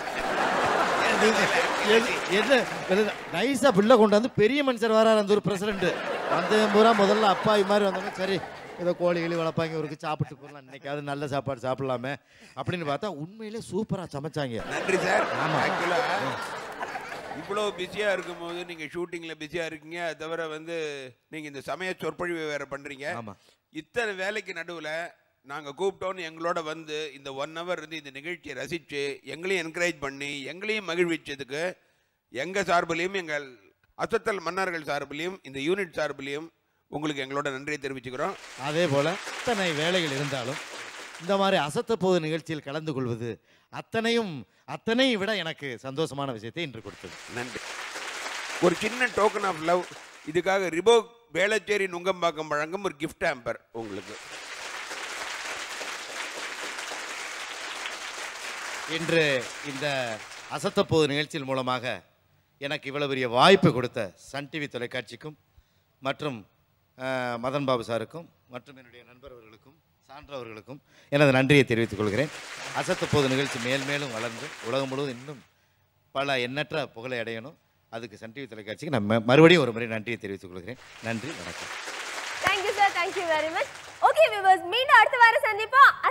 என்ன நைஸாக பிள்ளை கொண்டு வந்து பெரிய மனுஷர் வராரு அந்த ஒரு பிரசிடென்ட் வந்து பூரா முதல்ல அப்பா இது மாதிரி வந்தோன்னே சரி ஏதோ கோழி கிளி வளர்ப்பாங்க இவருக்கு சாப்பிட்டு போகலாம், இன்னைக்காவது நல்ல சாப்பாடு சாப்பிடலாமே அப்படின்னு பார்த்தா உண்மையிலே சூப்பராக சமைச்சாங்க. நன்றி சார். ஆமாம். ஆக்சுவலாக இவ்வளோ பிஸியாக இருக்கும்போது நீங்கள் ஷூட்டிங்கில் பிஸியாக இருக்கீங்க, அது தவிர வந்து நீங்கள் இந்த சமய சொற்பொழிவு வேறு பண்ணுறீங்க. ஆமாம். இத்தனை வேலைக்கு நடுவில் நாங்கள் கூப்பிட்டோன்னு எங்களோட வந்து இந்த ஒன் ஹவர் இருந்து இந்த நிகழ்ச்சியை ரசித்து எங்களையும் என்கரேஜ் பண்ணி எங்களையும் மகிழ்விச்சதுக்கு எங்கள் சார்பிலையும் எங்கள் அசத்தல் மன்னர்கள் சார்பிலையும் இந்த யூனிட் சார்பிலையும் உங்களுக்கு எங்களோட நன்றியை தெரிவிச்சுக்கிறோம். அதே போல் அத்தனை வேலைகள் இருந்தாலும் இந்த மாதிரி அசத்த போது நிகழ்ச்சியில் கலந்து கொள்வது அத்தனையும் அத்தனையும் விட எனக்கு சந்தோஷமான விஷயத்தை இன்று கொடுத்தது. நன்றி. ஒரு சின்ன டோக்கன் ஆஃப் லவ் இதுக்காக ரிபோ வேளச்சேரி நுங்கம்பாக்கம் வழங்கும் ஒரு கிஃப்ட் ஹேம்பர் உங்களுக்கு. இன்று இந்த அசத்தப்போது நிகழ்ச்சியின் மூலமாக எனக்கு இவ்வளவு பெரிய வாய்ப்பு கொடுத்த சன் டிவி தொலைக்காட்சிக்கும் மற்றும் மதன் பாபு சாருக்கும் மற்றும் என்னுடைய நண்பர்களுக்கும் சான்றவர்களுக்கும் எனது நன்றியை தெரிவித்துக் கொள்கிறேன். அசத்தப்போது நிகழ்ச்சி மேல் மேலும் வளர்ந்து உலகம் முழுவதும் இன்னும் பல எண்ணற்ற புகழை அடையணும். அதுக்கு சன் டிவி தொலைக்காட்சிக்கு நான் மறுபடியும் ஒரு முறை நன்றியை தெரிவித்துக் கொள்கிறேன். நன்றி, வணக்கம். Thank you sir, thank you very much. Okay viewers, மீண்டும் அடுத்த வாரம் சந்திப்போம்.